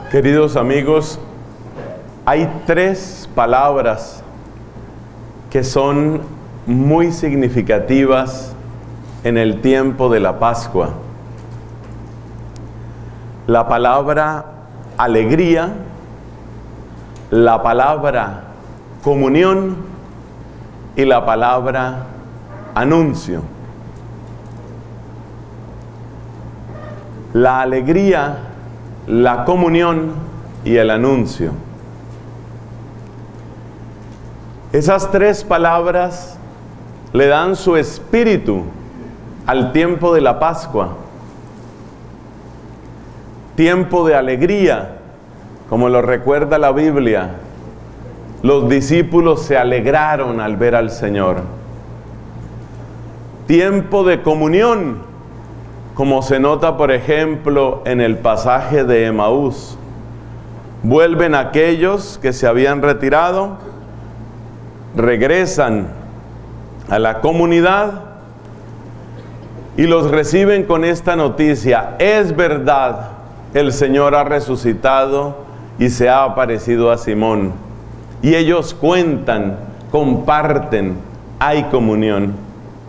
Queridos amigos, hay tres palabras que son muy significativas en el tiempo de la Pascua. La palabra alegría, la palabra comunión y la palabra anuncio. La alegría, la comunión y el anuncio. Esas tres palabras le dan su espíritu al tiempo de la Pascua. Tiempo de alegría, como lo recuerda la Biblia. Los discípulos se alegraron al ver al Señor. Tiempo de comunión, como se nota, por ejemplo, en el pasaje de Emaús. Vuelven aquellos que se habían retirado, regresan a la comunidad y los reciben con esta noticia: es verdad, el Señor ha resucitado y se ha aparecido a Simón. Y ellos cuentan, comparten, hay comunión.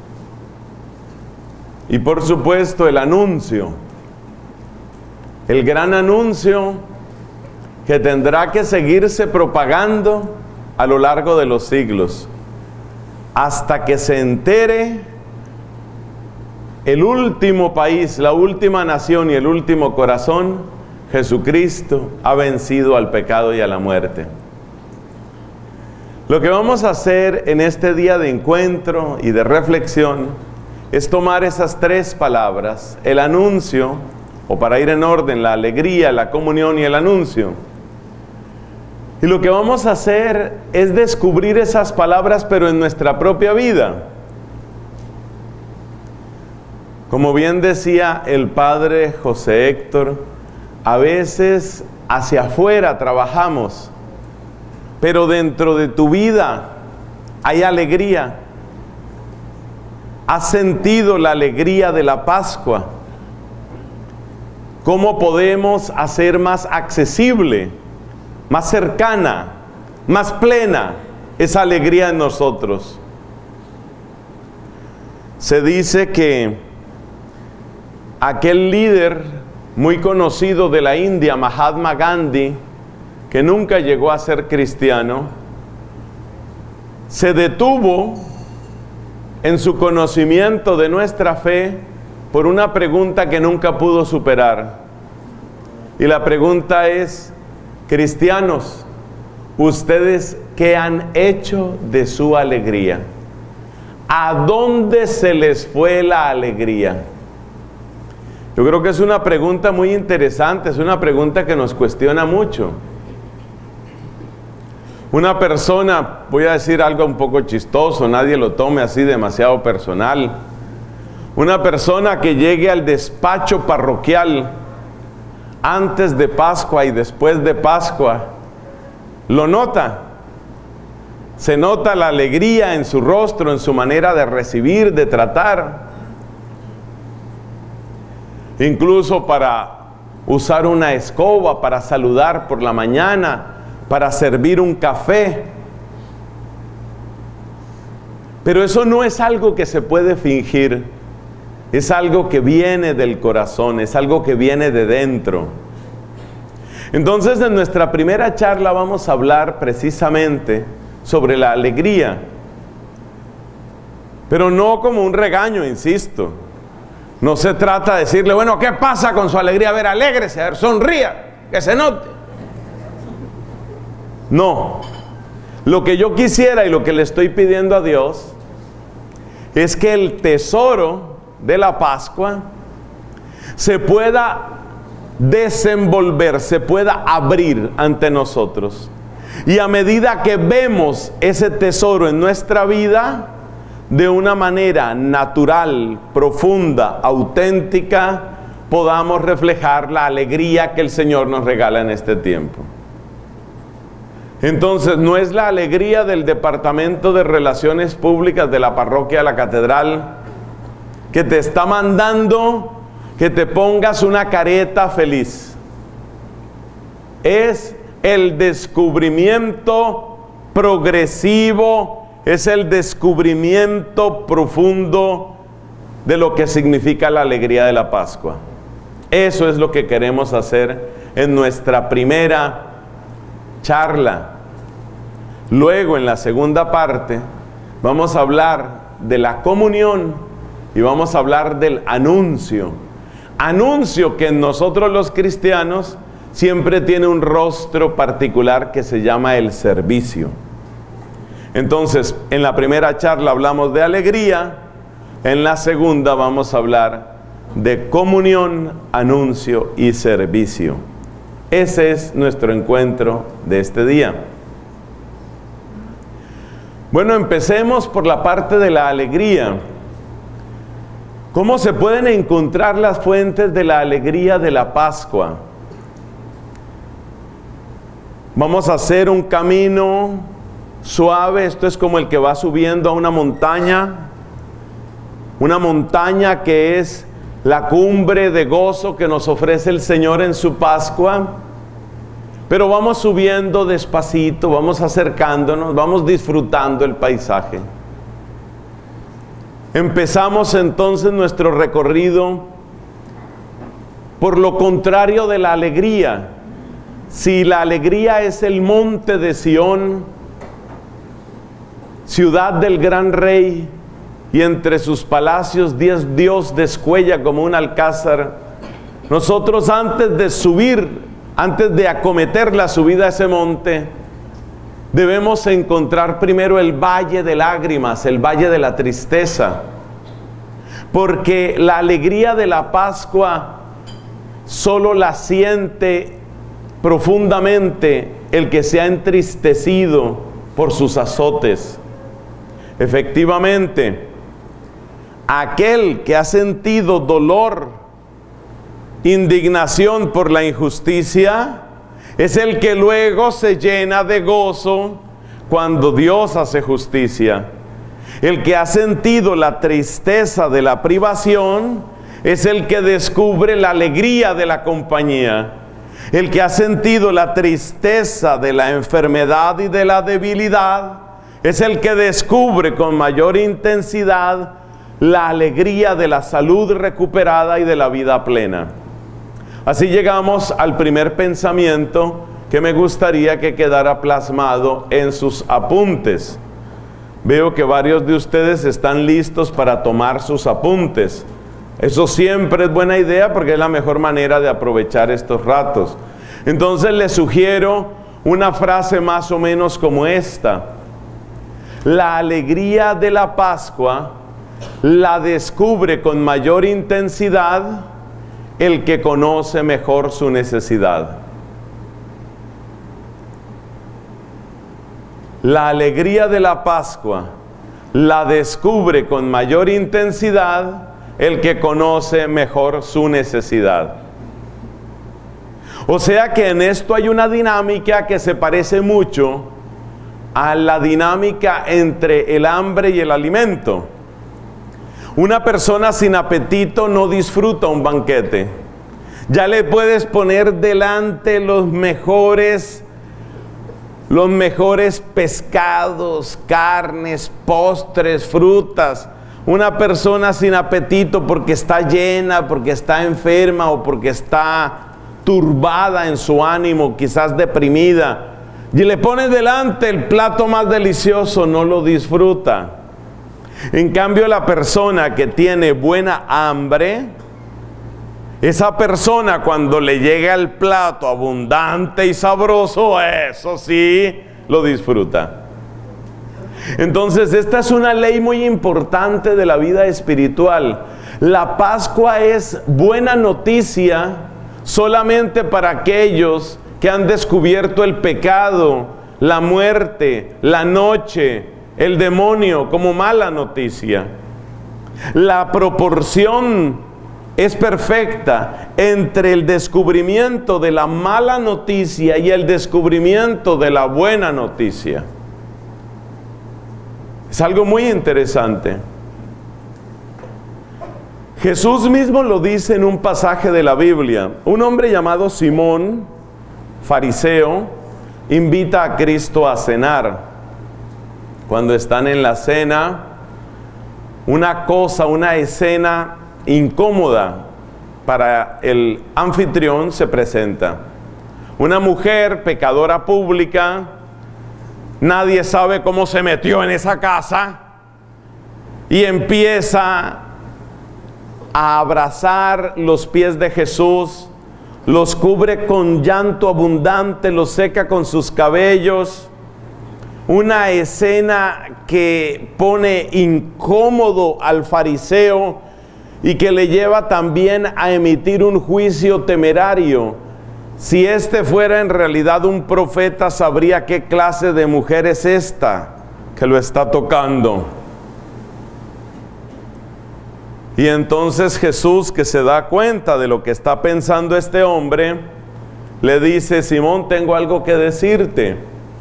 Y por supuesto el anuncio, el gran anuncio que tendrá que seguirse propagando a lo largo de los siglos, hasta que se entere el último país, la última nación y el último corazón: Jesucristo ha vencido al pecado y a la muerte. Lo que vamos a hacer en este día de encuentro y de reflexión es tomar esas tres palabras, el anuncio, o para ir en orden, la alegría, la comunión y el anuncio. Y lo que vamos a hacer es descubrir esas palabras, pero en nuestra propia vida. Como bien decía el padre José Héctor, a veces hacia afuera trabajamos, pero dentro de tu vida hay alegría. ¿Has sentido la alegría de la Pascua? ¿Cómo podemos hacer más accesible, más cercana, más plena esa alegría en nosotros? Se dice que aquel líder muy conocido de la India, Mahatma Gandhi, que nunca llegó a ser cristiano, se detuvo en su conocimiento de nuestra fe por una pregunta que nunca pudo superar. Y la pregunta es: cristianos, ¿ustedes qué han hecho de su alegría? ¿A dónde se les fue la alegría? Yo creo que es una pregunta muy interesante, es una pregunta que nos cuestiona mucho. Una persona, voy a decir algo un poco chistoso, nadie lo tome así demasiado personal. Una persona que llegue al despacho parroquial antes de Pascua y después de Pascua, lo nota. Se nota la alegría en su rostro, en su manera de recibir, de tratar. Incluso para usar una escoba, para saludar por la mañana, para servir un café. Pero eso no es algo que se puede fingir, es algo que viene del corazón, es algo que viene de dentro. Entonces, en nuestra primera charla vamos a hablar precisamente sobre la alegría, pero no como un regaño, insisto. No se trata de decirle: bueno, ¿qué pasa con su alegría? A ver, alégrese, a ver, sonría, que se note. No, lo que yo quisiera y lo que le estoy pidiendo a Dios es que el tesoro de la Pascua se pueda desenvolver, se pueda abrir ante nosotros. Y a medida que vemos ese tesoro en nuestra vida, de una manera natural, profunda, auténtica, podamos reflejar la alegría que el Señor nos regala en este tiempo. Entonces, no es la alegría del Departamento de Relaciones Públicas de la Parroquia de la Catedral que te está mandando que te pongas una careta feliz. es el descubrimiento progresivo, es el descubrimiento profundo de lo que significa la alegría de la Pascua. Eso es lo que queremos hacer en nuestra primera charla. Luego, en la segunda parte, vamos a hablar de la comunión y vamos a hablar del anuncio. Anuncio que en nosotros los cristianos siempre tiene un rostro particular que se llama el servicio. Entonces, en la primera charla hablamos de alegría, en la segunda vamos a hablar de comunión, anuncio y servicio. Ese es nuestro encuentro de este día. Bueno, empecemos por la parte de la alegría. ¿Cómo se pueden encontrar las fuentes de la alegría de la Pascua? Vamos a hacer un camino suave. Esto es como el que va subiendo a una montaña que es la cumbre de gozo que nos ofrece el Señor en su Pascua. Pero vamos subiendo despacito, vamos acercándonos, vamos disfrutando el paisaje. Empezamos entonces nuestro recorrido por lo contrario de la alegría. Si la alegría es el monte de Sión, ciudad del gran rey, y entre sus palacios Dios descuella como un alcázar, nosotros antes de subir, antes de acometer la subida a ese monte, debemos encontrar primero el valle de lágrimas, el valle de la tristeza, porque la alegría de la Pascua solo la siente profundamente el que se ha entristecido por sus azotes. Efectivamente, aquel que ha sentido dolor, indignación por la injusticia, es el que luego se llena de gozo cuando Dios hace justicia. El que ha sentido la tristeza de la privación es el que descubre la alegría de la compañía. El que ha sentido la tristeza de la enfermedad y de la debilidad es el que descubre con mayor intensidad la alegría de la salud recuperada y de la vida plena. Así llegamos al primer pensamiento que me gustaría que quedara plasmado en sus apuntes. Veo que varios de ustedes están listos para tomar sus apuntes. Eso siempre es buena idea porque es la mejor manera de aprovechar estos ratos. Entonces les sugiero una frase más o menos como esta: la alegría de la Pascua la descubre con mayor intensidad el que conoce mejor su necesidad. La alegría de la Pascua la descubre con mayor intensidad el que conoce mejor su necesidad. O sea que en esto hay una dinámica que se parece mucho a la dinámica entre el hambre y el alimento. Una persona sin apetito no disfruta un banquete. Ya le puedes poner delante los mejores pescados, carnes, postres, frutas. Una persona sin apetito porque está llena, porque está enferma o porque está turbada en su ánimo, quizás deprimida, y le pones delante el plato más delicioso, no lo disfruta. En cambio, la persona que tiene buena hambre, esa persona cuando le llega el plato abundante y sabroso, eso sí, lo disfruta. Entonces, esta es una ley muy importante de la vida espiritual. La Pascua es buena noticia solamente para aquellos que han descubierto el pecado, la muerte, la noche, el demonio como mala noticia. La proporción es perfecta entre el descubrimiento de la mala noticia y el descubrimiento de la buena noticia. Es algo muy interesante. Jesús mismo lo dice en un pasaje de la Biblia. Un hombre llamado Simón fariseo invita a Cristo a cenar. Cuando están en la cena, una escena incómoda para el anfitrión se presenta. Una mujer pecadora pública, nadie sabe cómo se metió en esa casa y empieza a abrazar los pies de Jesús, los cubre con llanto abundante, los seca con sus cabellos. Una escena que pone incómodo al fariseo y que le lleva también a emitir un juicio temerario. Si este fuera en realidad un profeta, sabría qué clase de mujer es esta que lo está tocando. Y entonces Jesús, que se da cuenta de lo que está pensando este hombre, le dice: Simón, tengo algo que decirte.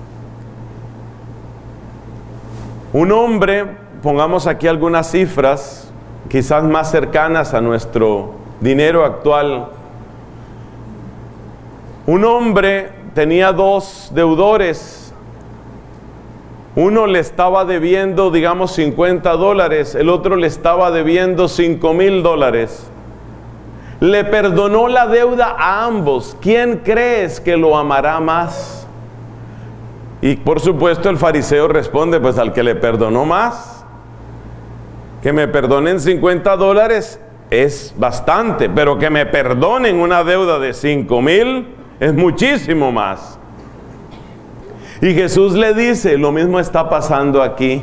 Un hombre, pongamos aquí algunas cifras, quizás más cercanas a nuestro dinero actual. Un hombre tenía dos deudores. Uno le estaba debiendo, digamos, $50, el otro le estaba debiendo $5,000. Le perdonó la deuda a ambos. ¿Quién crees que lo amará más? Y por supuesto el fariseo responde: pues al que le perdonó más. Que me perdonen $50 es bastante, pero que me perdonen una deuda de 5,000 es muchísimo más. Y Jesús le dice: lo mismo está pasando aquí.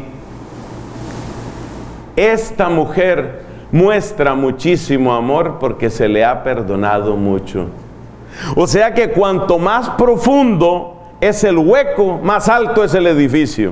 Esta mujer muestra muchísimo amor porque se le ha perdonado mucho. O sea que cuanto más profundo es el hueco, más alto es el edificio.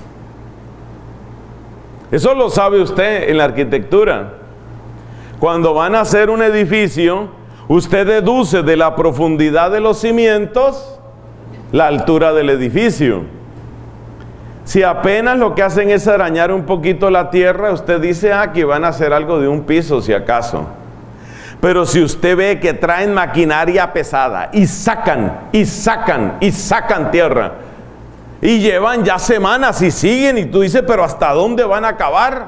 Eso lo sabe usted en la arquitectura. Cuando van a hacer un edificio, usted deduce de la profundidad de los cimientos la altura del edificio. Si apenas lo que hacen es arañar un poquito la tierra, usted dice: aquí van a hacer algo de un piso si acaso. Pero si usted ve que traen maquinaria pesada y sacan tierra, y llevan ya semanas y siguen, y tú dices: pero ¿hasta dónde van a acabar?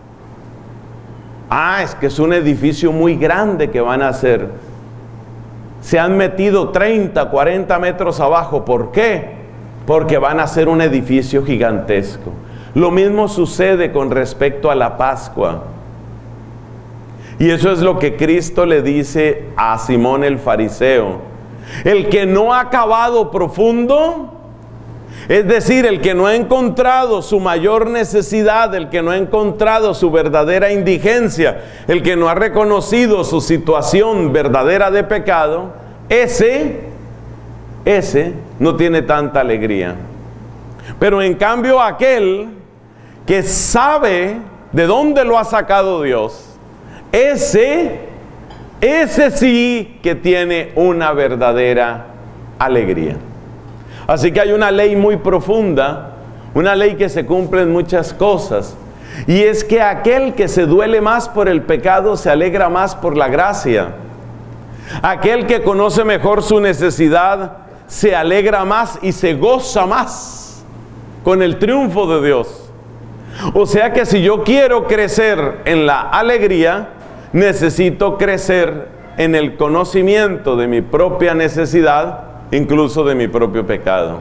Es que es un edificio muy grande que van a hacer. Se han metido 30, 40 metros abajo. ¿Por qué? Porque van a hacer un edificio gigantesco. Lo mismo sucede con respecto a la Pascua. Y eso es lo que Cristo le dice a Simón el fariseo. El que no ha acabado profundo, es decir, el que no ha encontrado su mayor necesidad, el que no ha encontrado su verdadera indigencia, el que no ha reconocido su situación verdadera de pecado, ese no tiene tanta alegría. Pero en cambio aquel que sabe de dónde lo ha sacado Dios, ese sí que tiene una verdadera alegría. Así que hay una ley muy profunda, una ley que se cumple en muchas cosas, y es que aquel que se duele más por el pecado se alegra más por la gracia. Aquel que conoce mejor su necesidad se alegra más y se goza más con el triunfo de Dios. O sea que si yo quiero crecer en la alegría, necesito crecer en el conocimiento de mi propia necesidad, incluso de mi propio pecado.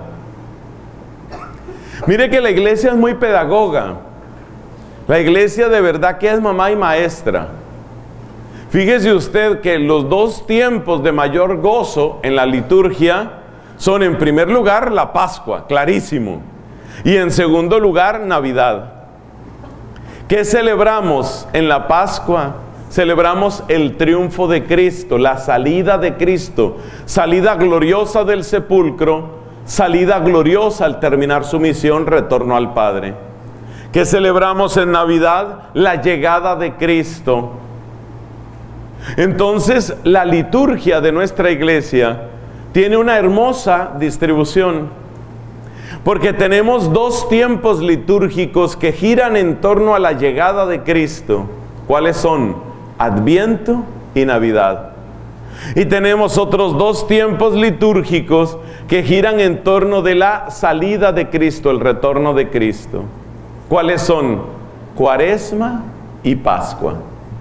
Mire que la iglesia es muy pedagoga. La iglesia de verdad que es mamá y maestra. Fíjese usted que los dos tiempos de mayor gozo en la liturgia son, en primer lugar, la Pascua, clarísimo, y en segundo lugar, Navidad. ¿Qué celebramos en la Pascua? Celebramos el triunfo de Cristo, la salida de Cristo, salida gloriosa del sepulcro, salida gloriosa al terminar su misión, retorno al Padre. ¿Qué celebramos en Navidad? La llegada de Cristo. Entonces, la liturgia de nuestra iglesia tiene una hermosa distribución, porque tenemos dos tiempos litúrgicos que giran en torno a la llegada de Cristo. ¿Cuáles son? Adviento y Navidad. Y tenemos otros 2 tiempos litúrgicos que giran en torno de la salida de Cristo, el retorno de Cristo. ¿Cuáles son? Cuaresma y Pascua.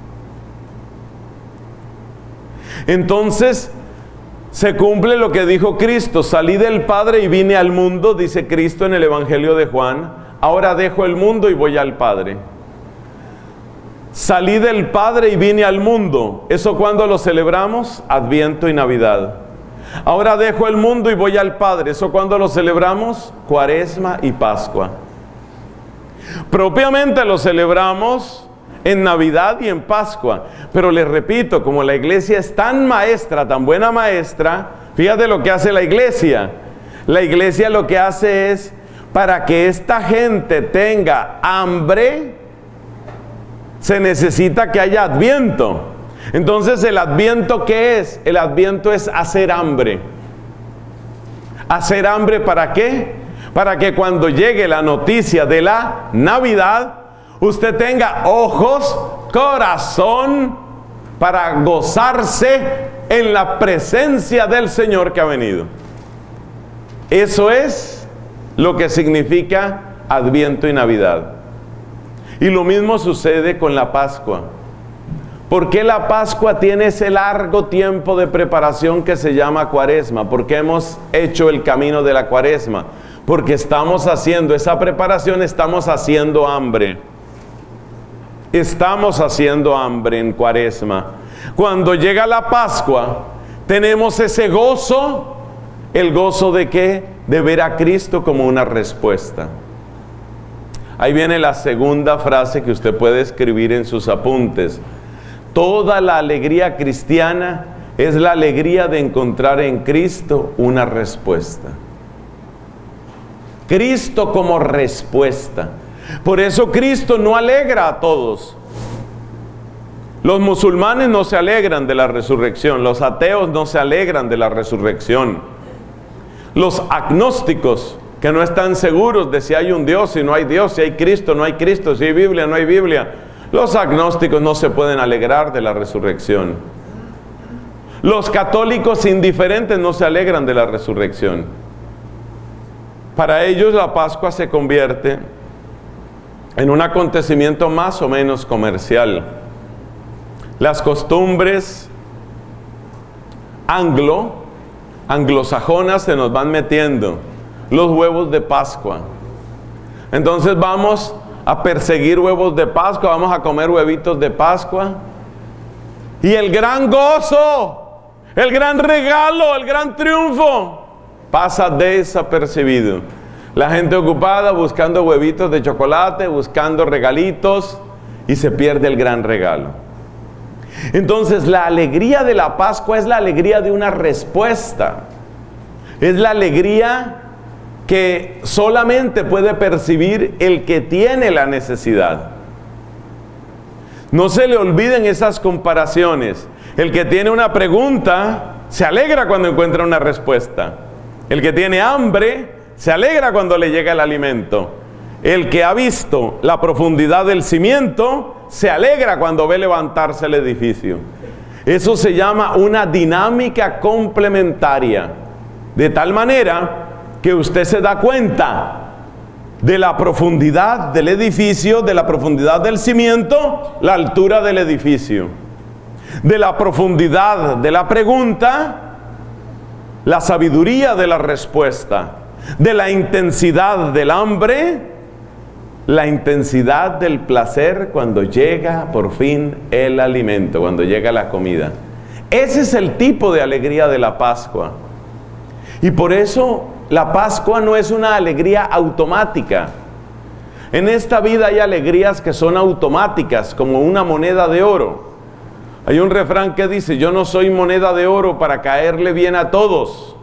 Entonces, se cumple lo que dijo Cristo: salí del Padre y vine al mundo, dice Cristo en el Evangelio de Juan. Ahora dejo el mundo y voy al Padre. Salí del Padre y vine al mundo. ¿Eso cuándo lo celebramos? Adviento y Navidad. Ahora dejo el mundo y voy al Padre. ¿Eso cuándo lo celebramos? Cuaresma y Pascua. Propiamente lo celebramos en Navidad y en Pascua. Pero les repito, como la iglesia es tan maestra, tan buena maestra, fíjate lo que hace la iglesia. La iglesia lo que hace es, para que esta gente tenga hambre, se necesita que haya adviento. Entonces, ¿el adviento qué es? El adviento es hacer hambre. ¿Hacer hambre para qué? Para que cuando llegue la noticia de la Navidad, usted tenga ojos, corazón, para gozarse en la presencia del Señor que ha venido. Eso es lo que significa Adviento y Navidad. Y lo mismo sucede con la Pascua. ¿Por qué la Pascua tiene ese largo tiempo de preparación que se llama Cuaresma? ¿Por qué hemos hecho el camino de la Cuaresma? Porque estamos haciendo esa preparación, estamos haciendo hambre. Estamos haciendo hambre en Cuaresma. Cuando llega la Pascua, tenemos ese gozo. ¿El gozo de qué? De ver a Cristo como una respuesta. Ahí viene la segunda frase que usted puede escribir en sus apuntes. Toda la alegría cristiana es la alegría de encontrar en Cristo una respuesta. Cristo como respuesta. Por eso Cristo no alegra a todos. Los musulmanes no se alegran de la resurrección. Los ateos no se alegran de la resurrección. Los agnósticos, que no están seguros de si hay un Dios, si no hay Dios, si hay Cristo, no hay Cristo, si hay Biblia, no hay Biblia. Los agnósticos no se pueden alegrar de la resurrección. Los católicos indiferentes no se alegran de la resurrección. Para ellos la Pascua se convierte en un acontecimiento más o menos comercial. Las costumbres anglosajonas se nos van metiendo. Los huevos de Pascua. Entonces vamos a perseguir huevos de Pascua, vamos a comer huevitos de Pascua. Y el gran gozo, el gran regalo, el gran triunfo pasa desapercibido. La gente ocupada buscando huevitos de chocolate, buscando regalitos, y se pierde el gran regalo. Entonces la alegría de la Pascua es la alegría de una respuesta. Es la alegría que solamente puede percibir el que tiene la necesidad. No se le olviden esas comparaciones. El que tiene una pregunta se alegra cuando encuentra una respuesta. El que tiene hambre se alegra cuando le llega el alimento. El que ha visto la profundidad del cimiento se alegra cuando ve levantarse el edificio. Eso se llama una dinámica complementaria. De tal manera que usted se da cuenta de la profundidad del edificio, de la profundidad del cimiento, la altura del edificio. De la profundidad de la pregunta, la sabiduría de la respuesta. De la intensidad del hambre, la intensidad del placer cuando llega por fin el alimento, cuando llega la comida. Ese es el tipo de alegría de la Pascua. Y por eso la Pascua no es una alegría automática. En esta vida hay alegrías que son automáticas, como una moneda de oro. Hay un refrán que dice: yo no soy moneda de oro para caerle bien a todos.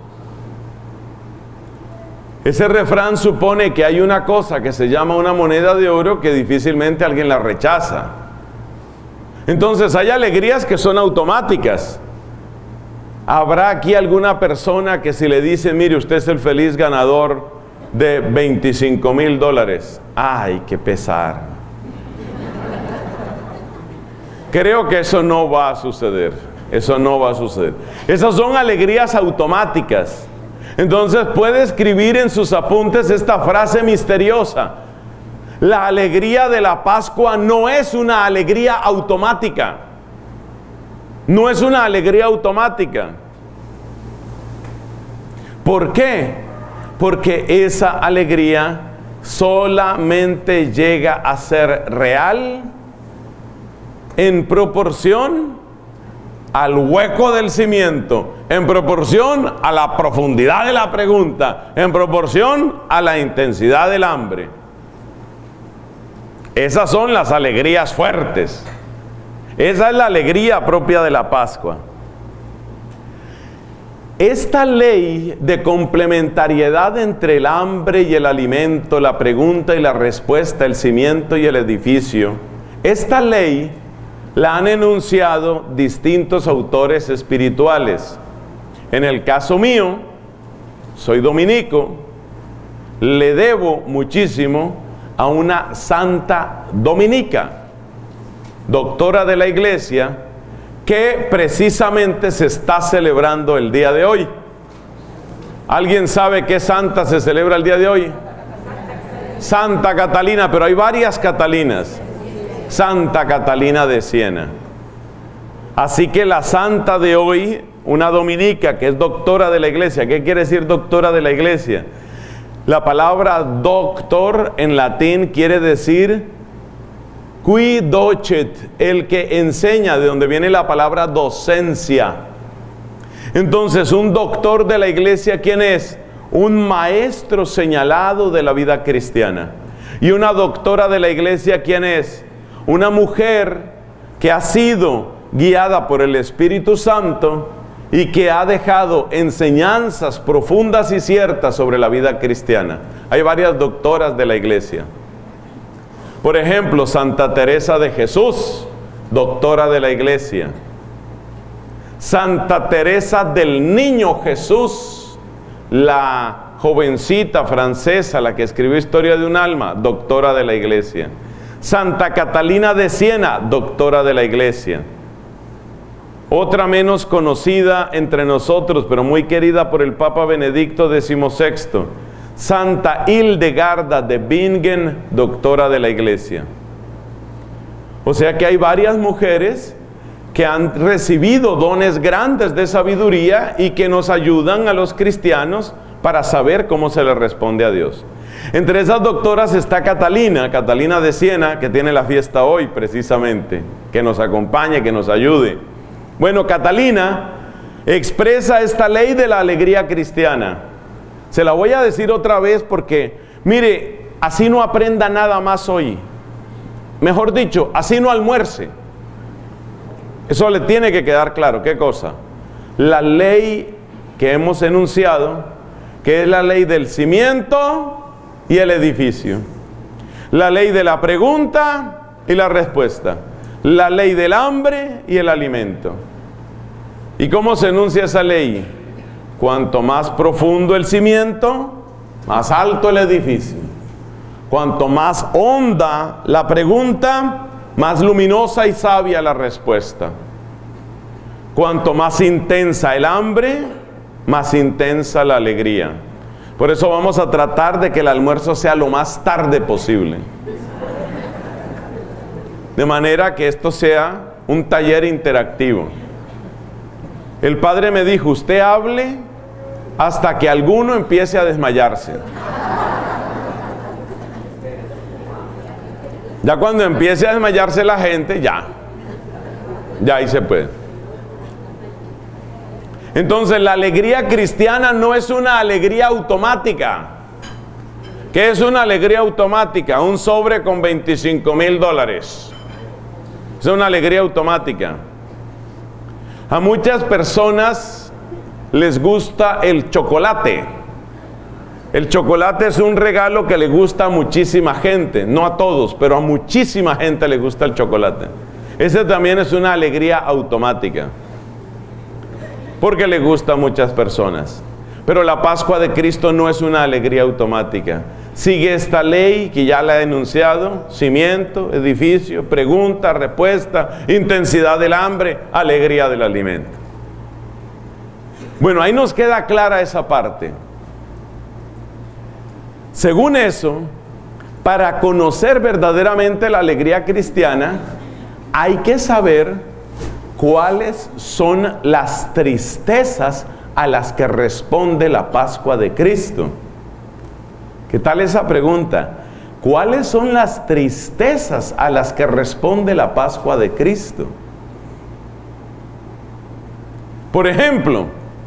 Ese refrán supone que hay una cosa que se llama una moneda de oro que difícilmente alguien la rechaza. Entonces hay alegrías que son automáticas. ¿Habrá aquí alguna persona que si le dice: mire, usted es el feliz ganador de $25,000? ¡Ay, qué pesar! Creo que eso no va a suceder. Eso no va a suceder. Esas son alegrías automáticas. Entonces puede escribir en sus apuntes esta frase misteriosa: la alegría de la Pascua no es una alegría automática. No es una alegría automática. ¿Por qué? Porque esa alegría solamente llega a ser real en proporción al hueco del cimiento, en proporción a la profundidad de la pregunta, en proporción a la intensidad del hambre. Esas son las alegrías fuertes. Esa es la alegría propia de la Pascua. Esta ley de complementariedad entre el hambre y el alimento, la pregunta y la respuesta, el cimiento y el edificio, esta ley la han enunciado distintos autores espirituales. En el caso mío, soy dominico, le debo muchísimo a una santa dominica, doctora de la iglesia, que precisamente se está celebrando el día de hoy. ¿Alguien sabe qué santa se celebra el día de hoy? Santa Catalina, pero hay varias Catalinas. Santa Catalina de Siena. Así que la santa de hoy, una dominica que es doctora de la iglesia. ¿Qué quiere decir doctora de la iglesia? La palabra doctor en latín quiere decir qui docet, el que enseña, de donde viene la palabra docencia. Entonces, un doctor de la iglesia, ¿quién es? Un maestro señalado de la vida cristiana. Y una doctora de la iglesia, ¿quién es? Una mujer que ha sido guiada por el Espíritu Santo y que ha dejado enseñanzas profundas y ciertas sobre la vida cristiana. Hay varias doctoras de la iglesia. Por ejemplo, Santa Teresa de Jesús, doctora de la iglesia. Santa Teresa del Niño Jesús, la jovencita francesa, la que escribió Historia de un alma, doctora de la iglesia. Santa Catalina de Siena, doctora de la iglesia. Otra menos conocida entre nosotros, pero muy querida por el Papa Benedicto XVI, Santa Hildegarda de Bingen, doctora de la iglesia. O sea que hay varias mujeres que han recibido dones grandes de sabiduría y que nos ayudan a los cristianos para saber cómo se le responde a Dios. Entre esas doctoras está Catalina de Siena, que tiene la fiesta hoy precisamente, que nos acompañe, que nos ayude. Bueno, Catalina expresa esta ley de la alegría cristiana. Se la voy a decir otra vez porque, mire, así no aprenda nada más hoy. Mejor dicho, así no almuerce. Eso le tiene que quedar claro. ¿Qué cosa? La ley que hemos enunciado, que es la ley del cimiento y el edificio. La ley de la pregunta y la respuesta. La ley del hambre y el alimento. ¿Y cómo se enuncia esa ley? Cuanto más profundo el cimiento, más alto el edificio. Cuanto más honda la pregunta, más luminosa y sabia la respuesta. Cuanto más intensa el hambre, más intensa la alegría. Por eso vamos a tratar de que el almuerzo sea lo más tarde posible. De manera que esto sea un taller interactivo. El padre me dijo, usted hable hasta que alguno empiece a desmayarse. Ya cuando empiece a desmayarse la gente, ya ahí se puede. Entonces la alegría cristiana no es una alegría automática. ¿Qué es una alegría automática? Un sobre con $25,000. Es una alegría automática. A muchas personas les gusta el chocolate. El chocolate es un regalo que le gusta a muchísima gente, no a todos, pero a muchísima gente le gusta el chocolate. Ese también es una alegría automática, porque le gusta a muchas personas. Pero la Pascua de Cristo no es una alegría automática, sigue esta ley que ya la he enunciado: cimiento, edificio, pregunta, respuesta, intensidad del hambre, alegría del alimento. Bueno, ahí nos queda clara esa parte. Según eso, para conocer verdaderamente la alegría cristiana, hay que saber cuáles son las tristezas a las que responde la Pascua de Cristo. ¿Qué tal esa pregunta? ¿Cuáles son las tristezas a las que responde la Pascua de Cristo? Por ejemplo,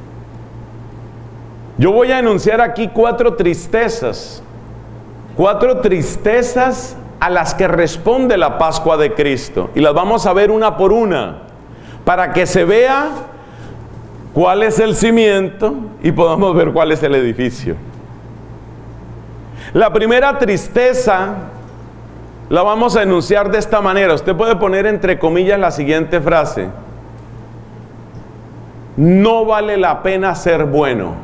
yo voy a enunciar aquí 4 tristezas. 4 tristezas a las que responde la Pascua de Cristo. Y las vamos a ver una por una, para que se vea cuál es el cimiento y podamos ver cuál es el edificio. La primera tristeza la vamos a enunciar de esta manera. Usted puede poner entre comillas la siguiente frase: no vale la pena ser bueno.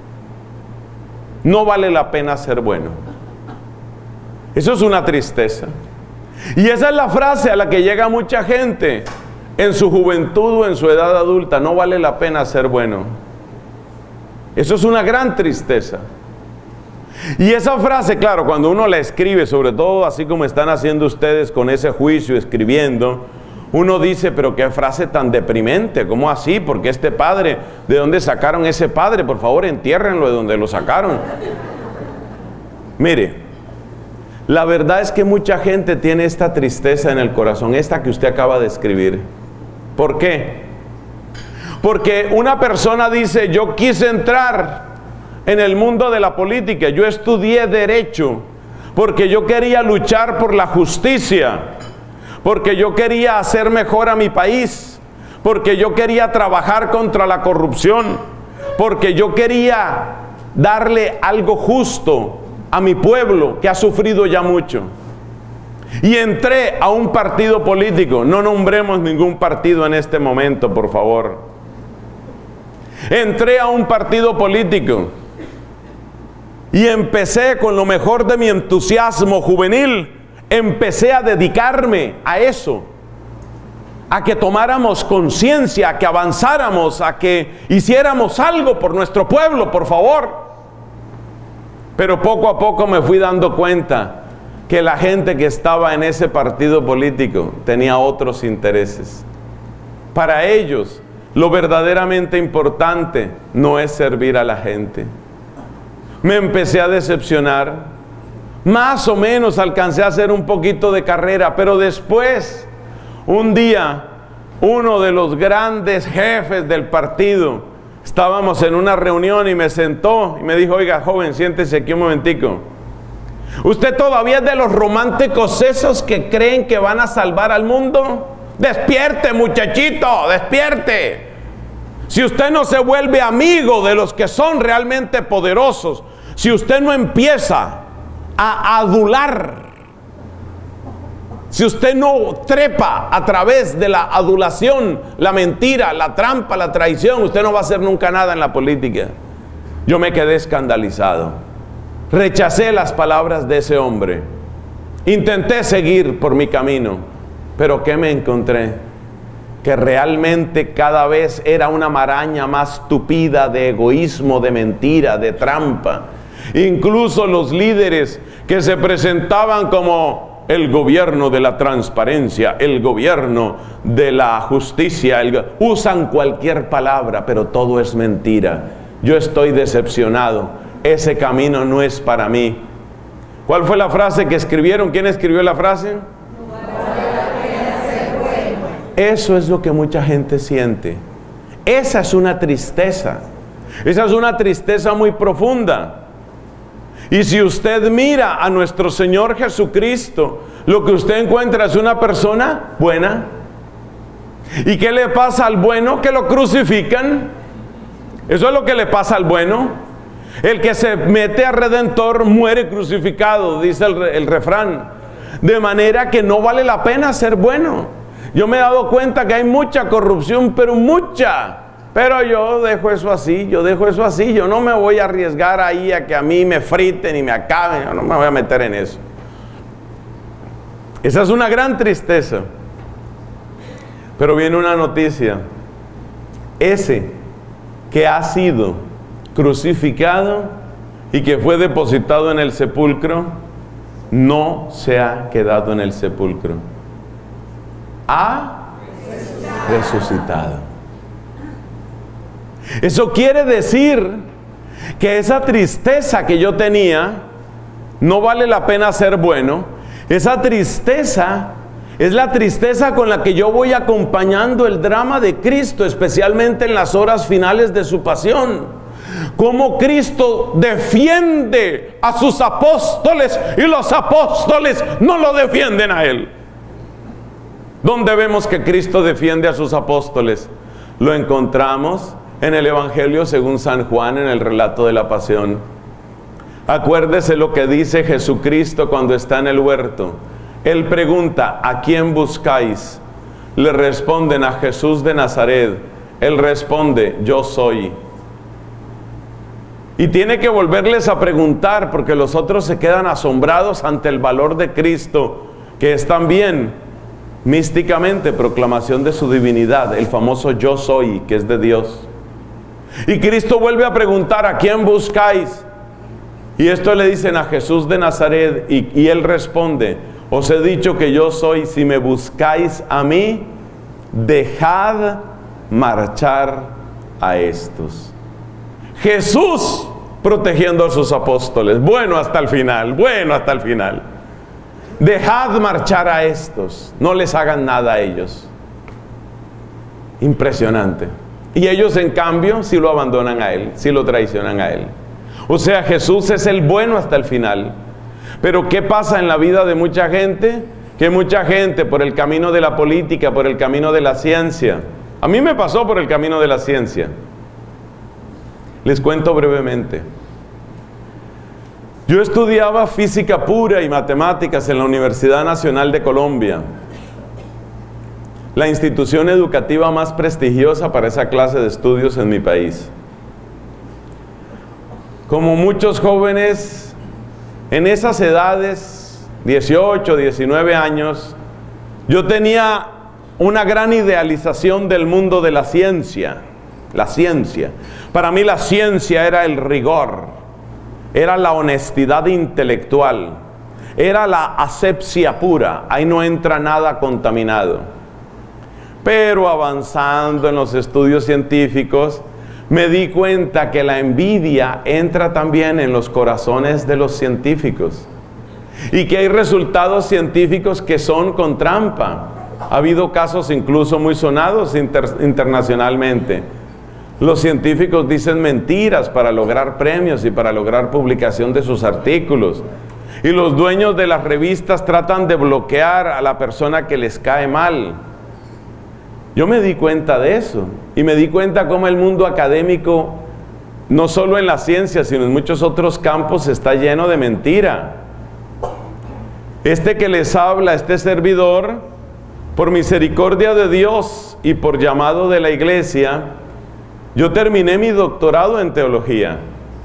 No vale la pena ser bueno. Eso es una tristeza. Y esa es la frase a la que llega mucha gente en su juventud o en su edad adulta: no vale la pena ser bueno. Eso es una gran tristeza. Y esa frase, claro, cuando uno la escribe, sobre todo así como están haciendo ustedes con ese juicio escribiendo, uno dice: pero qué frase tan deprimente, ¿cómo así? Porque este padre, ¿de dónde sacaron ese padre? Por favor, entiérrenlo de donde lo sacaron. Mire, la verdad es que mucha gente tiene esta tristeza en el corazón, esta que usted acaba de escribir. ¿Por qué? Porque una persona dice: yo quise entrar en el mundo de la política, yo estudié Derecho porque yo quería luchar por la justicia, porque yo quería hacer mejor a mi país, porque yo quería trabajar contra la corrupción, porque yo quería darle algo justo a mi pueblo que ha sufrido ya mucho. Y entré a un partido político. No nombremos ningún partido en este momento, por favor. Entré a un partido político y empecé con lo mejor de mi entusiasmo juvenil. Empecé a dedicarme a eso, a que tomáramos conciencia, a que avanzáramos, a que hiciéramos algo por nuestro pueblo, por favor. Pero poco a poco me fui dando cuenta que la gente que estaba en ese partido político tenía otros intereses. Para ellos, lo verdaderamente importante no es servir a la gente. Me empecé a decepcionar. Más o menos alcancé a hacer un poquito de carrera, pero después, un día, uno de los grandes jefes del partido, estábamos en una reunión y me sentó y me dijo: oiga, joven, siéntese aquí un momentico. ¿Usted todavía es de los románticos esos que creen que van a salvar al mundo? Despierte, muchachito, despierte. Si usted no se vuelve amigo de los que son realmente poderosos, si usted no empieza a adular, si usted no trepa a través de la adulación, la mentira, la trampa, la traición, usted no va a hacer nunca nada en la política. Yo me quedé escandalizado. Rechacé las palabras de ese hombre. Intenté seguir por mi camino, pero ¿qué me encontré? Que realmente cada vez era una maraña más tupida de egoísmo, de mentira, de trampa. Incluso los líderes que se presentaban como el gobierno de la transparencia, el gobierno de la justicia, usan cualquier palabra, pero todo es mentira. Yo estoy decepcionado. Ese camino no es para mí. ¿Cuál fue la frase que escribieron? ¿Quién escribió la frase? No vale la pena ser bueno. Eso es lo que mucha gente siente. Esa es una tristeza. Esa es una tristeza muy profunda. Y si usted mira a nuestro Señor Jesucristo, lo que usted encuentra es una persona buena. ¿Y qué le pasa al bueno? Que lo crucifican. Eso es lo que le pasa al bueno. El que se mete a Redentor muere crucificado, dice el refrán. De manera que no vale la pena ser bueno. Yo me he dado cuenta que hay mucha corrupción, pero mucha. pero yo dejo eso así, yo no me voy a arriesgar ahí a que a mí me friten y me acaben, yo no me voy a meter en eso. Esa es una gran tristeza. Pero viene una noticia: ese que ha sido crucificado y que fue depositado en el sepulcro, no se ha quedado en el sepulcro, ha resucitado. Eso quiere decir que esa tristeza que yo tenía, no vale la pena ser bueno. Esa tristeza es la tristeza con la que yo voy acompañando el drama de Cristo, especialmente en las horas finales de su pasión. Cómo Cristo defiende a sus apóstoles y los apóstoles no lo defienden a Él. ¿Dónde vemos que Cristo defiende a sus apóstoles? Lo encontramos en el Evangelio según San Juan, en el relato de la pasión. Acuérdese lo que dice Jesucristo cuando está en el huerto. Él pregunta: ¿a quién buscáis? Le responden: a Jesús de Nazaret. Él responde: yo soy. Y tiene que volverles a preguntar, porque los otros se quedan asombrados ante el valor de Cristo, que es también místicamente proclamación de su divinidad, el famoso yo soy, que es de Dios. Y Cristo vuelve a preguntar: ¿a quién buscáis? Y esto le dicen: a Jesús de Nazaret. Y él responde: os he dicho que yo soy. Si me buscáis a mí, dejad marchar a estos. Jesús protegiendo a sus apóstoles. Bueno hasta el final, bueno hasta el final. Dejad marchar a estos, no les hagan nada a ellos. Impresionante. Y ellos, en cambio, sí lo abandonan a Él, sí lo traicionan a Él. O sea, Jesús es el bueno hasta el final. Pero ¿qué pasa en la vida de mucha gente? Que mucha gente, por el camino de la política, por el camino de la ciencia. A mí me pasó por el camino de la ciencia. Les cuento brevemente. Yo estudiaba física pura y matemáticas en la Universidad Nacional de Colombia, la institución educativa más prestigiosa para esa clase de estudios en mi país. Como muchos jóvenes en esas edades, 18, 19 años, yo tenía una gran idealización del mundo de la ciencia. La ciencia. Para mí la ciencia era el rigor, era la honestidad intelectual, era la asepsia pura. Ahí no entra nada contaminado. Pero avanzando en los estudios científicos, me di cuenta que la envidia entra también en los corazones de los científicos y que hay resultados científicos que son con trampa. Ha habido casos incluso muy sonados internacionalmente. Los científicos dicen mentiras para lograr premios y para lograr publicación de sus artículos. Y los dueños de las revistas tratan de bloquear a la persona que les cae mal. Yo me di cuenta de eso. Y me di cuenta cómo el mundo académico, no solo en la ciencia, sino en muchos otros campos, está lleno de mentira. Este que les habla, este servidor, por misericordia de Dios y por llamado de la iglesia, yo terminé mi doctorado en teología.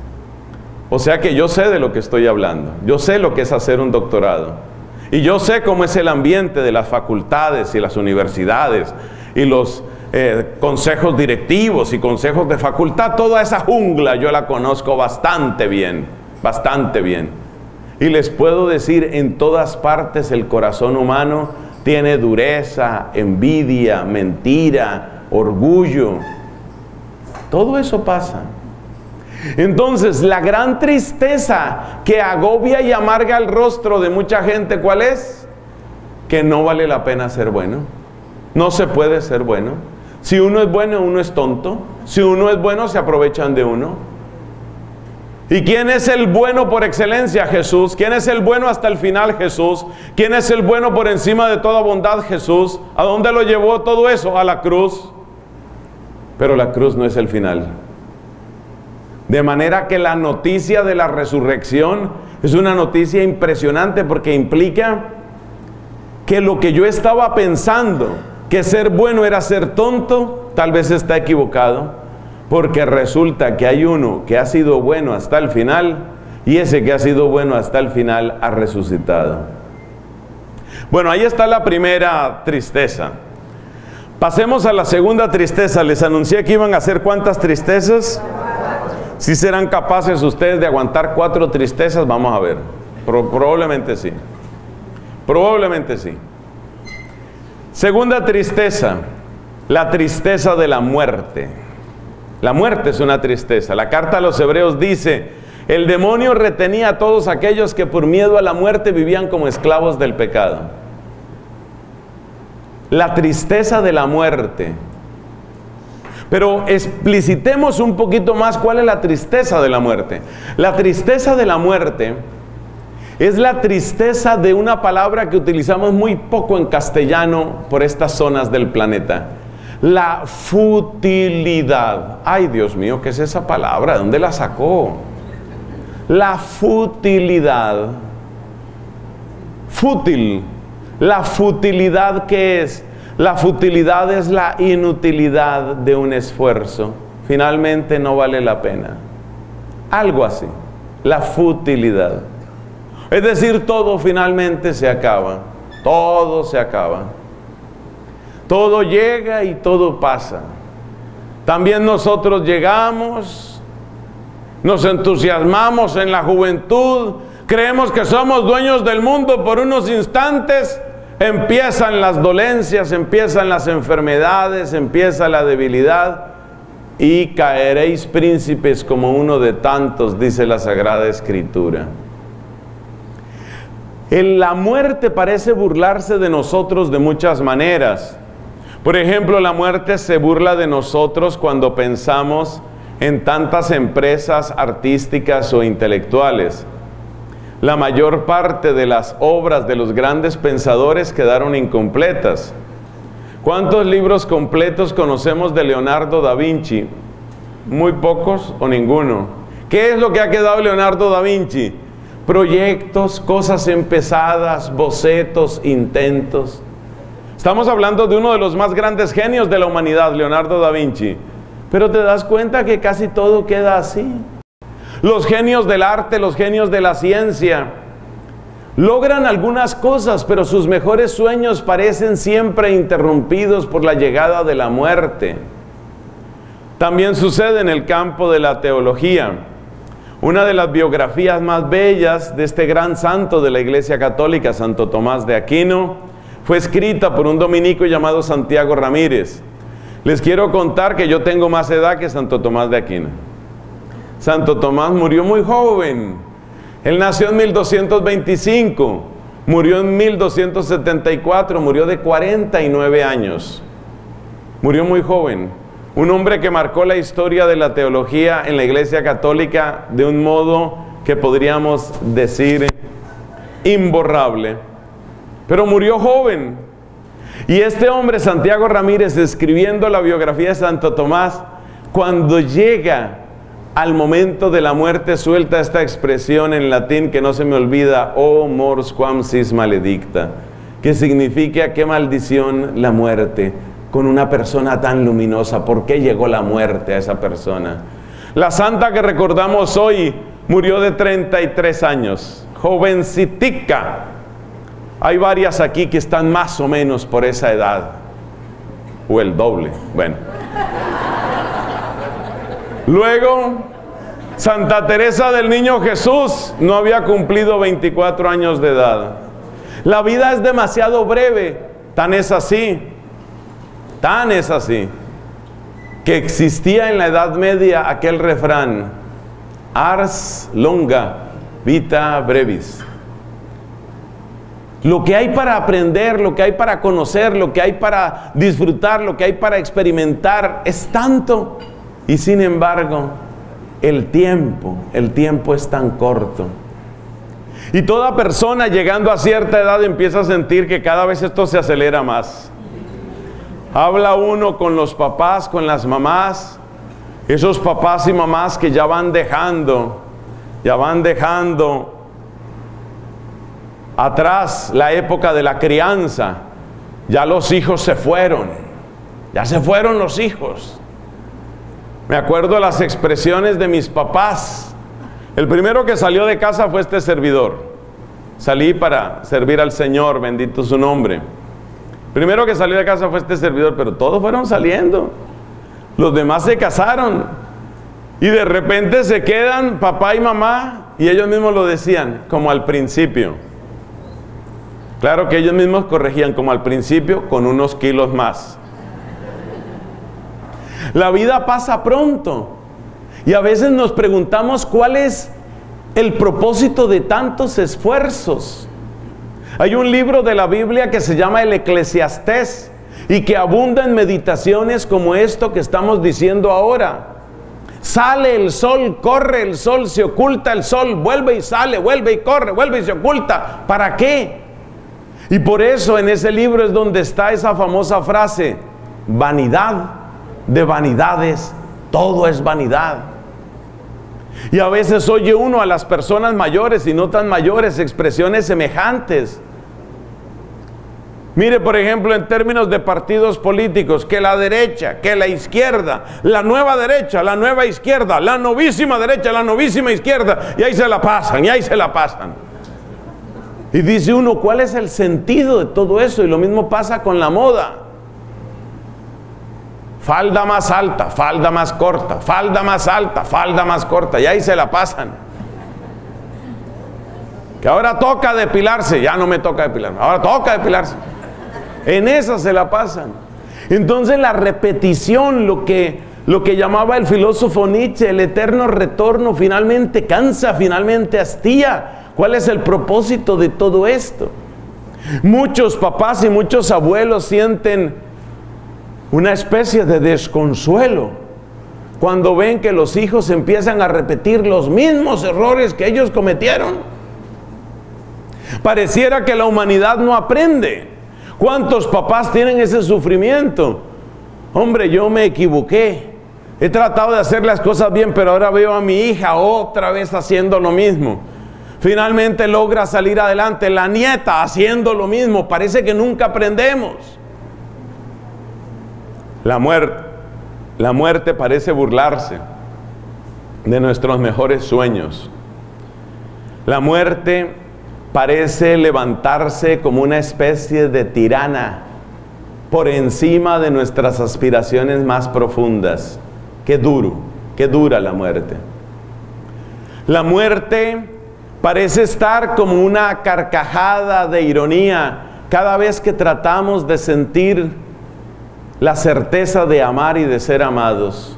O sea que yo sé de lo que estoy hablando. Yo sé lo que es hacer un doctorado. Y yo sé cómo es el ambiente de las facultades y las universidades y los consejos directivos y consejos de facultad. Toda esa jungla yo la conozco bastante bien, bastante bien. Y les puedo decir, en todas partes el corazón humano tiene dureza, envidia, mentira, orgullo. Todo eso pasa. Entonces, la gran tristeza que agobia y amarga el rostro de mucha gente, ¿cuál es? Que no vale la pena ser bueno. No se puede ser bueno. Si uno es bueno, uno es tonto. Si uno es bueno, se aprovechan de uno. ¿Y quién es el bueno por excelencia? Jesús. ¿Quién es el bueno hasta el final? Jesús. ¿Quién es el bueno por encima de toda bondad? Jesús. ¿A dónde lo llevó todo eso? A la cruz. Pero la cruz no es el final. De manera que la noticia de la resurrección es una noticia impresionante, porque implica que lo que yo estaba pensando, que ser bueno era ser tonto, tal vez está equivocado, porque resulta que hay uno que ha sido bueno hasta el final, y ese que ha sido bueno hasta el final ha resucitado. Bueno, ahí está la primera tristeza. Pasemos a la segunda tristeza. Les anuncié que iban a hacer ¿cuántas tristezas? ¿Sí serán capaces ustedes de aguantar 4 tristezas? Vamos a ver. Probablemente sí. Probablemente sí. Segunda tristeza, la tristeza de la muerte. La muerte es una tristeza. La carta a los Hebreos dice: el demonio retenía a todos aquellos que por miedo a la muerte vivían como esclavos del pecado. La tristeza de la muerte. Pero explicitemos un poquito más cuál es la tristeza de la muerte. La tristeza de la muerte es la tristeza de una palabra que utilizamos muy poco en castellano por estas zonas del planeta. La futilidad. Ay, Dios mío, ¿qué es esa palabra? ¿De dónde la sacó? La futilidad. Fútil. La futilidad, ¿qué es? La futilidad es la inutilidad de un esfuerzo. Finalmente no vale la pena. Algo así. La futilidad. Es decir, todo finalmente se acaba. Todo se acaba. Todo llega y todo pasa. También nosotros llegamos, nos entusiasmamos en la juventud, creemos que somos dueños del mundo por unos instantes, empiezan las dolencias, empiezan las enfermedades, empieza la debilidad y caeréis príncipes como uno de tantos, dice la Sagrada Escritura. La muerte parece burlarse de nosotros de muchas maneras. Por ejemplo, la muerte se burla de nosotros cuando pensamos en tantas empresas artísticas o intelectuales. La mayor parte de las obras de los grandes pensadores quedaron incompletas. ¿Cuántos libros completos conocemos de Leonardo da Vinci? Muy pocos o ninguno. ¿Qué es lo que ha quedado de Leonardo da Vinci? Proyectos, cosas empezadas, bocetos, intentos. Estamos hablando de uno de los más grandes genios de la humanidad, Leonardo da Vinci. Pero te das cuenta que casi todo queda así. Los genios del arte, los genios de la ciencia, logran algunas cosas, pero sus mejores sueños parecen siempre interrumpidos por la llegada de la muerte. También sucede en el campo de la teología. Una de las biografías más bellas de este gran santo de la Iglesia Católica, Santo Tomás de Aquino, fue escrita por un dominico llamado Santiago Ramírez. Les quiero contar que yo tengo más edad que Santo Tomás de Aquino. Santo Tomás murió muy joven. Él nació en 1225, murió en 1274, murió de 49 años. Murió muy joven. Un hombre que marcó la historia de la teología en la Iglesia Católica de un modo que podríamos decir imborrable. Pero murió joven. Y este hombre, Santiago Ramírez, escribiendo la biografía de Santo Tomás, cuando llega al momento de la muerte, suelta esta expresión en latín que no se me olvida: o mors quam sis maledicta, que significa qué maldición la muerte con una persona tan luminosa. ¿Por qué llegó la muerte a esa persona? La santa que recordamos hoy murió de 33 años, jovencitica. Hay varias aquí que están más o menos por esa edad, o el doble. Bueno. Luego, Santa Teresa del Niño Jesús no había cumplido 24 años de edad. La vida es demasiado breve, tan es así, que existía en la Edad Media aquel refrán: ars longa, vita brevis. Lo que hay para aprender, lo que hay para conocer, lo que hay para disfrutar, lo que hay para experimentar es tanto, y sin embargo el tiempo es tan corto. Y toda persona llegando a cierta edad empieza a sentir que cada vez esto se acelera más. Habla uno con los papás, con las mamás, esos papás y mamás que ya van dejando atrás la época de la crianza. Ya los hijos se fueron, Ya se fueron los hijos. Me acuerdo las expresiones de mis papás. El primero que salió de casa fue este servidor. Salí para servir al Señor, bendito su nombre. Primero que salió de casa fue este servidor, pero todos fueron saliendo. Los demás se casaron. Y de repente se quedan papá y mamá, y ellos mismos lo decían, como al principio. Claro que ellos mismos corregían, como al principio, con unos kilos más. La vida pasa pronto. Y a veces nos preguntamos cuál es el propósito de tantos esfuerzos. Hay un libro de la Biblia que se llama el Eclesiastés y que abunda en meditaciones como esto que estamos diciendo ahora. Sale el sol, corre el sol, se oculta el sol, vuelve y sale, vuelve y corre, vuelve y se oculta. ¿Para qué? Y por eso en ese libro es donde está esa famosa frase: vanidad de vanidades, todo es vanidad. Y a veces oye uno a las personas mayores y no tan mayores expresiones semejantes. Mire, por ejemplo, en términos de partidos políticos, que la derecha, que la izquierda, la nueva derecha, la nueva izquierda, la novísima derecha, la novísima izquierda, y ahí se la pasan, y ahí se la pasan. Y dice uno, ¿cuál es el sentido de todo eso? Y lo mismo pasa con la moda. Falda más alta, falda más corta, falda más alta, falda más corta, y ahí se la pasan. Que ahora toca depilarse, ya no me toca depilarme, ahora toca depilarse. En esa se la pasan. Entonces la repetición, lo que llamaba el filósofo Nietzsche, el eterno retorno, finalmente cansa, finalmente hastía. ¿Cuál es el propósito de todo esto? Muchos papás y muchos abuelos sienten una especie de desconsuelo cuando ven que los hijos empiezan a repetir los mismos errores que ellos cometieron. Pareciera que la humanidad no aprende. ¿Cuántos papás tienen ese sufrimiento? Hombre, yo me equivoqué. He tratado de hacer las cosas bien, pero ahora veo a mi hija otra vez haciendo lo mismo. Finalmente logra salir adelante, la nieta haciendo lo mismo. Parece que nunca aprendemos. La muerte parece burlarse de nuestros mejores sueños. La muerte parece levantarse como una especie de tirana por encima de nuestras aspiraciones más profundas. Qué duro, qué dura la muerte. La muerte parece estar como una carcajada de ironía cada vez que tratamos de sentir la certeza de amar y de ser amados.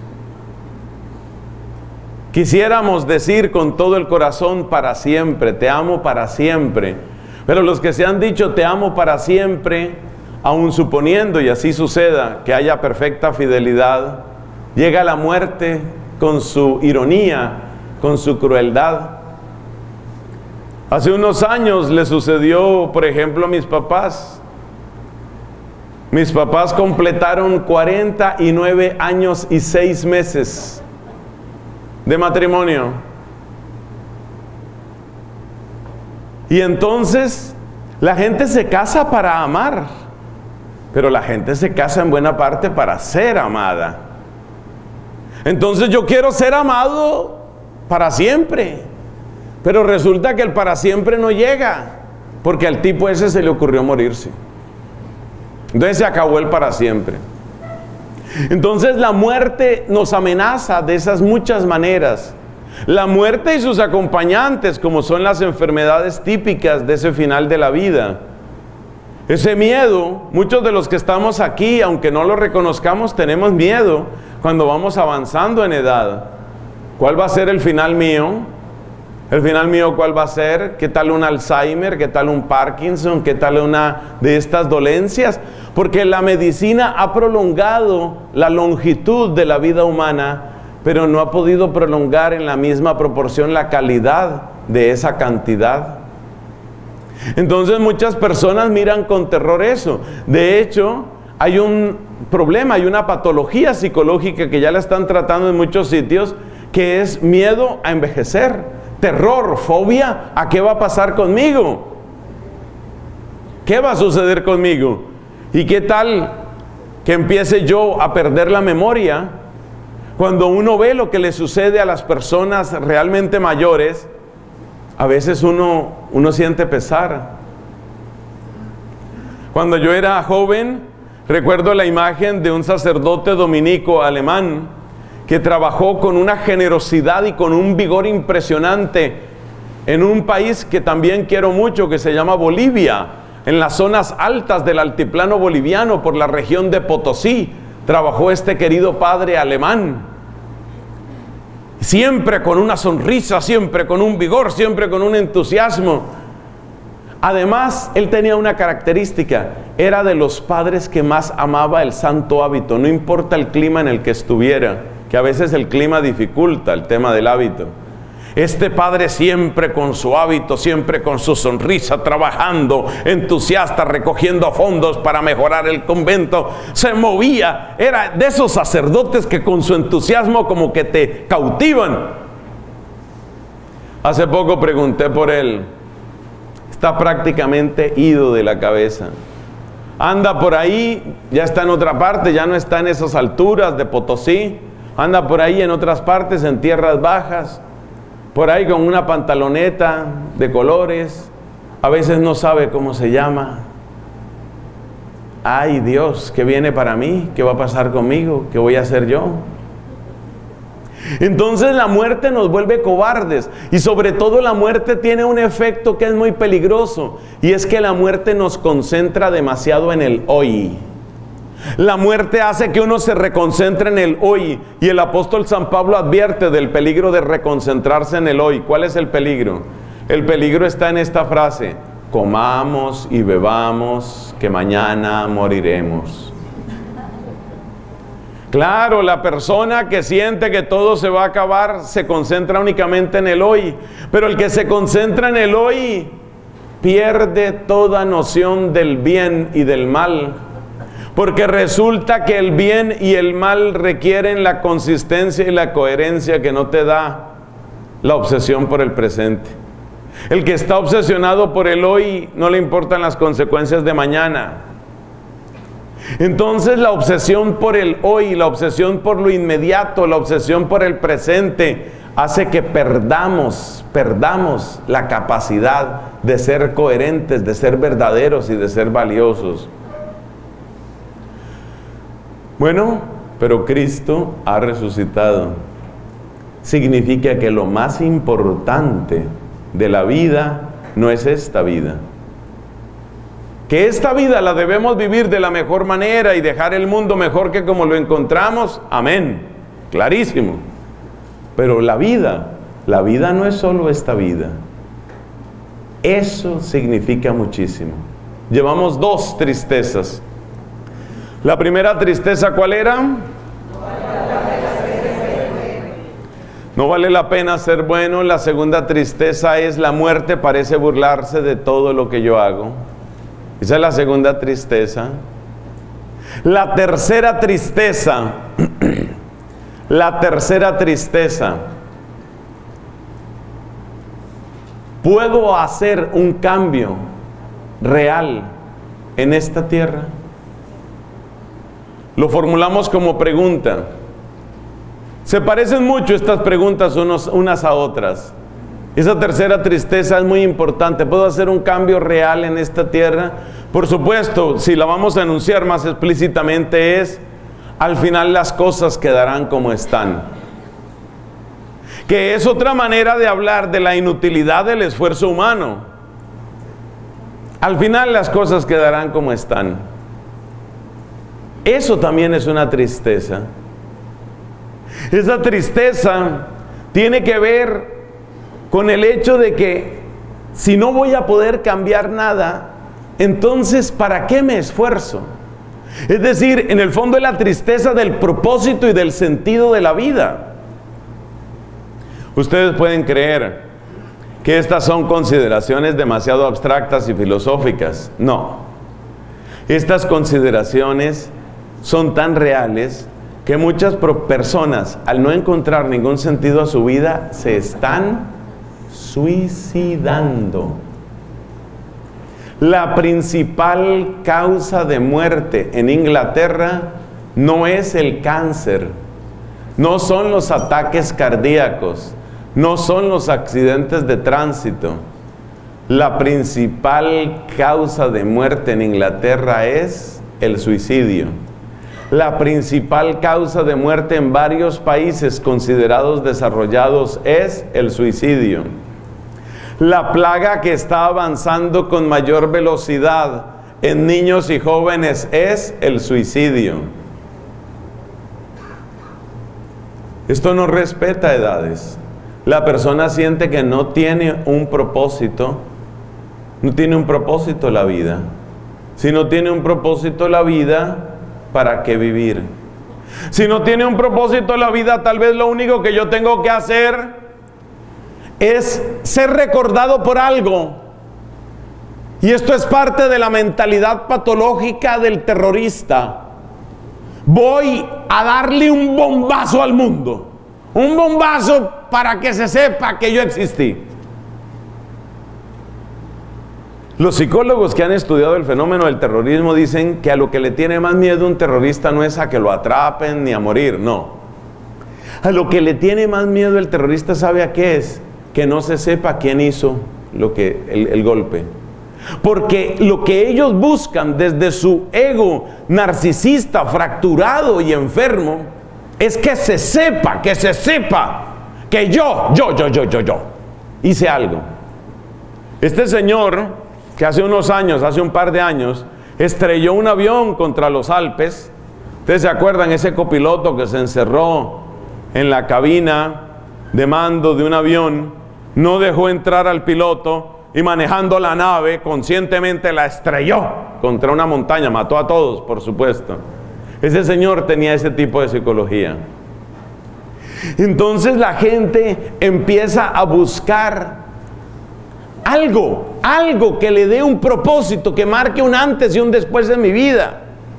Quisiéramos decir con todo el corazón para siempre, te amo para siempre. Pero los que se han dicho te amo para siempre, aun suponiendo, y así suceda, que haya perfecta fidelidad, llega la muerte con su ironía, con su crueldad. Hace unos años le sucedió, por ejemplo, a mis papás. Mis papás completaron 49 años y 6 meses de matrimonio. Y entonces la gente se casa para amar, pero la gente se casa en buena parte para ser amada. Entonces yo quiero ser amado para siempre, pero resulta que el para siempre no llega, porque al tipo ese se le ocurrió morirse. Entonces se acabó el para siempre. Entonces la muerte nos amenaza de esas muchas maneras. La muerte y sus acompañantes, como son las enfermedades típicas de ese final de la vida. Ese miedo, muchos de los que estamos aquí, aunque no lo reconozcamos, tenemos miedo cuando vamos avanzando en edad. ¿Cuál va a ser el final mío? ¿El final mío cuál va a ser? ¿Qué tal un Alzheimer? ¿Qué tal un Parkinson? ¿Qué tal una de estas dolencias? Porque la medicina ha prolongado la longitud de la vida humana, pero no ha podido prolongar en la misma proporción la calidad de esa cantidad. Entonces muchas personas miran con terror eso. De hecho, hay un problema, hay una patología psicológica que ya la están tratando en muchos sitios, que es miedo a envejecer. Terror, fobia, ¿a qué va a pasar conmigo? ¿Qué va a suceder conmigo? ¿Y qué tal que empiece yo a perder la memoria. Cuando uno ve lo que le sucede a las personas realmente mayores, a veces uno siente pesar. Cuando yo era joven, recuerdo la imagen de un sacerdote dominico alemán que trabajó con una generosidad y con un vigor impresionante en un país que también quiero mucho, que se llama Bolivia, en las zonas altas del altiplano boliviano, por la región de Potosí. Trabajó este querido padre alemán, siempre con una sonrisa, siempre con un vigor, siempre con un entusiasmo. Además, él tenía una característica: era de los padres que más amaba el santo hábito, no importa el clima en el que estuviera, que a veces el clima dificulta el tema del hábito. Este padre siempre con su hábito, siempre con su sonrisa, trabajando, entusiasta, recogiendo fondos para mejorar el convento, se movía. Era de esos sacerdotes que con su entusiasmo como que te cautivan. Hace poco pregunté por él. Está prácticamente ido de la cabeza. Anda por ahí, ya está en otra parte, ya no está en esas alturas de Potosí. Anda por ahí en otras partes, en tierras bajas, por ahí con una pantaloneta de colores, a veces no sabe cómo se llama. Ay Dios, ¿qué viene para mí? ¿Qué va a pasar conmigo? ¿Qué voy a hacer yo? Entonces la muerte nos vuelve cobardes, y sobre todo la muerte tiene un efecto que es muy peligroso, y es que la muerte nos concentra demasiado en el hoy. La muerte hace que uno se reconcentre en el hoy, y el apóstol San Pablo advierte del peligro de reconcentrarse en el hoy. ¿Cuál es el peligro? El peligro está en esta frase: comamos y bebamos, que mañana moriremos. Claro, la persona que siente que todo se va a acabar se concentra únicamente en el hoy, pero el que se concentra en el hoy pierde toda noción del bien y del mal. Porque resulta que el bien y el mal requieren la consistencia y la coherencia que no te da la obsesión por el presente. El que está obsesionado por el hoy no le importan las consecuencias de mañana. Entonces la obsesión por el hoy, la obsesión por lo inmediato, la obsesión por el presente, hace que perdamos la capacidad de ser coherentes, de ser verdaderos y de ser valiosos. Bueno, pero Cristo ha resucitado. Significa que lo más importante de la vida no es esta vida. Que esta vida la debemos vivir de la mejor manera y dejar el mundo mejor que como lo encontramos. Amén. Clarísimo. Pero la vida no es solo esta vida. Eso significa muchísimo. Llevamos dos tristezas. La primera tristeza, ¿cuál era? No vale la pena ser bueno. La segunda tristeza es: la muerte parece burlarse de todo lo que yo hago. Esa es la segunda tristeza. La tercera tristeza, ¿puedo hacer un cambio real en esta tierra? Lo formulamos como pregunta. Se parecen mucho estas preguntas unas a otras. Esa tercera tristeza es muy importante. ¿Puedo hacer un cambio real en esta tierra? Por supuesto, si la vamos a enunciar más explícitamente es: al final las cosas quedarán como están. Que es otra manera de hablar de la inutilidad del esfuerzo humano. Al final las cosas quedarán como están. Eso también es una tristeza. Esa tristeza tiene que ver con el hecho de que si no voy a poder cambiar nada, entonces ¿para qué me esfuerzo? Es decir, en el fondo es la tristeza del propósito y del sentido de la vida. Ustedes pueden creer que estas son consideraciones demasiado abstractas y filosóficas. No. Estas consideraciones son tan reales que muchas personas, al no encontrar ningún sentido a su vida, se están suicidando. La principal causa de muerte en Inglaterra no es el cáncer, no son los ataques cardíacos, no son los accidentes de tránsito. La principal causa de muerte en Inglaterra es el suicidio. La principal causa de muerte en varios países considerados desarrollados es el suicidio. La plaga que está avanzando con mayor velocidad en niños y jóvenes es el suicidio. Esto no respeta edades. La persona siente que no tiene un propósito. No tiene un propósito la vida. Si no tiene un propósito la vida, ¿para qué vivir? Si no tiene un propósito la vida, tal vez lo único que yo tengo que hacer es ser recordado por algo. Y esto es parte de la mentalidad patológica del terrorista. Voy a darle un bombazo al mundo. Un bombazo para que se sepa que yo existí. Los psicólogos que han estudiado el fenómeno del terrorismo dicen que a lo que le tiene más miedo un terrorista no es a que lo atrapen ni a morir, no. A lo que le tiene más miedo el terrorista, ¿sabe a qué es? Que no se sepa quién hizo el golpe. Porque lo que ellos buscan desde su ego narcisista, fracturado y enfermo, es que se sepa que yo hice algo. Este señor, que hace unos años, hace un par de años, estrelló un avión contra los Alpes. ¿Ustedes se acuerdan? Ese copiloto que se encerró en la cabina de mando de un avión, no dejó entrar al piloto y manejando la nave, conscientemente la estrelló contra una montaña, mató a todos, por supuesto. Ese señor tenía ese tipo de psicología. Entonces la gente empieza a buscar algo que le dé un propósito, que marque un antes y un después en mi vida.